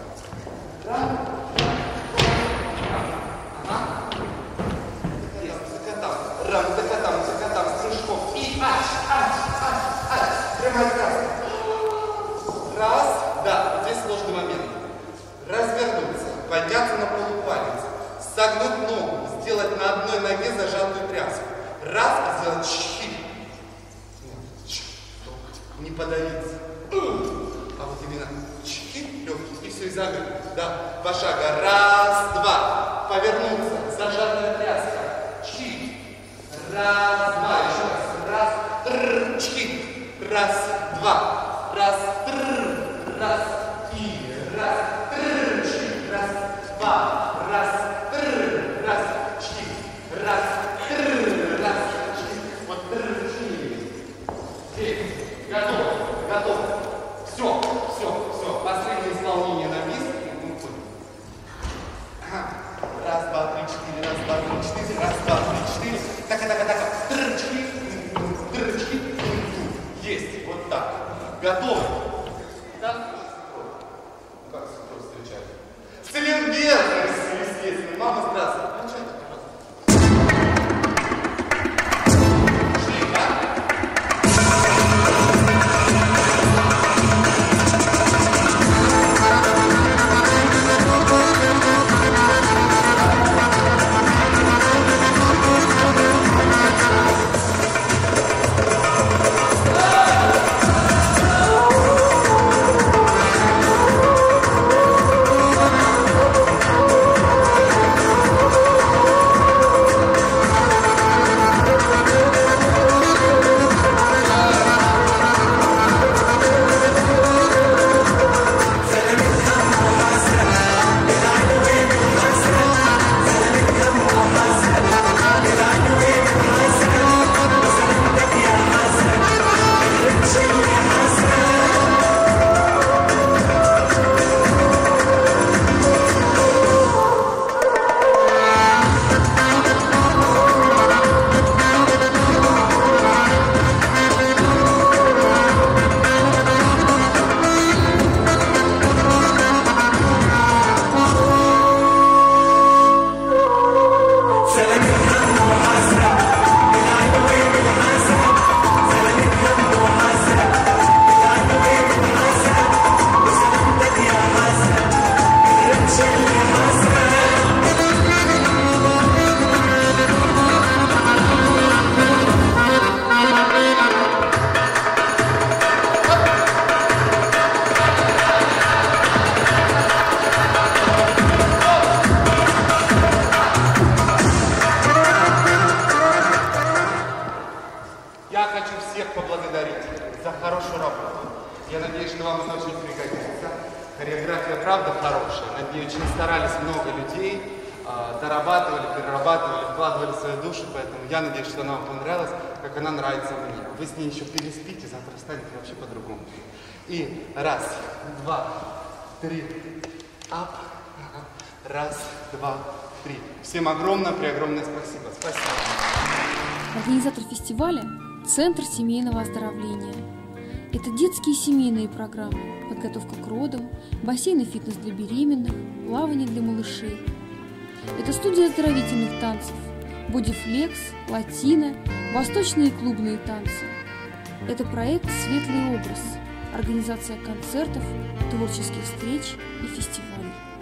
Закатам, с прыжком. И прямая трасса. Да, здесь сложный момент. Развернуться, подняться на полупалец, согнуть ногу, сделать на одной ноге зажатую тряску. Сделать чхи. Не подавиться. А вот именно чхи, легкий, и все, и загнуть. Да, 2 шага. 1, 2. Повернуться, зажатая тряска. Чхи. 1, 2. Еще раз. Чхи. 1, 2. 1, 2. Вот 4. Готово. Все. пригодится. Хореография, правда, хорошая. Над ней очень старались много людей, дорабатывали, перерабатывали, вкладывали свою душу, поэтому я надеюсь, что она вам понравилась, как она нравится мне. Вы с ней еще переспите, завтра станет вообще по-другому. И раз, два, три, ап. Раз, два, три. Всем огромное спасибо. Спасибо. Организатор фестиваля – Центр семейного оздоровления. Это детские и семейные программы, подготовка к родам, бассейн и фитнес для беременных, плавание для малышей. Это студия оздоровительных танцев, бодифлекс, латино, восточные и клубные танцы. Это проект «Светлый образ», организация концертов, творческих встреч и фестивалей.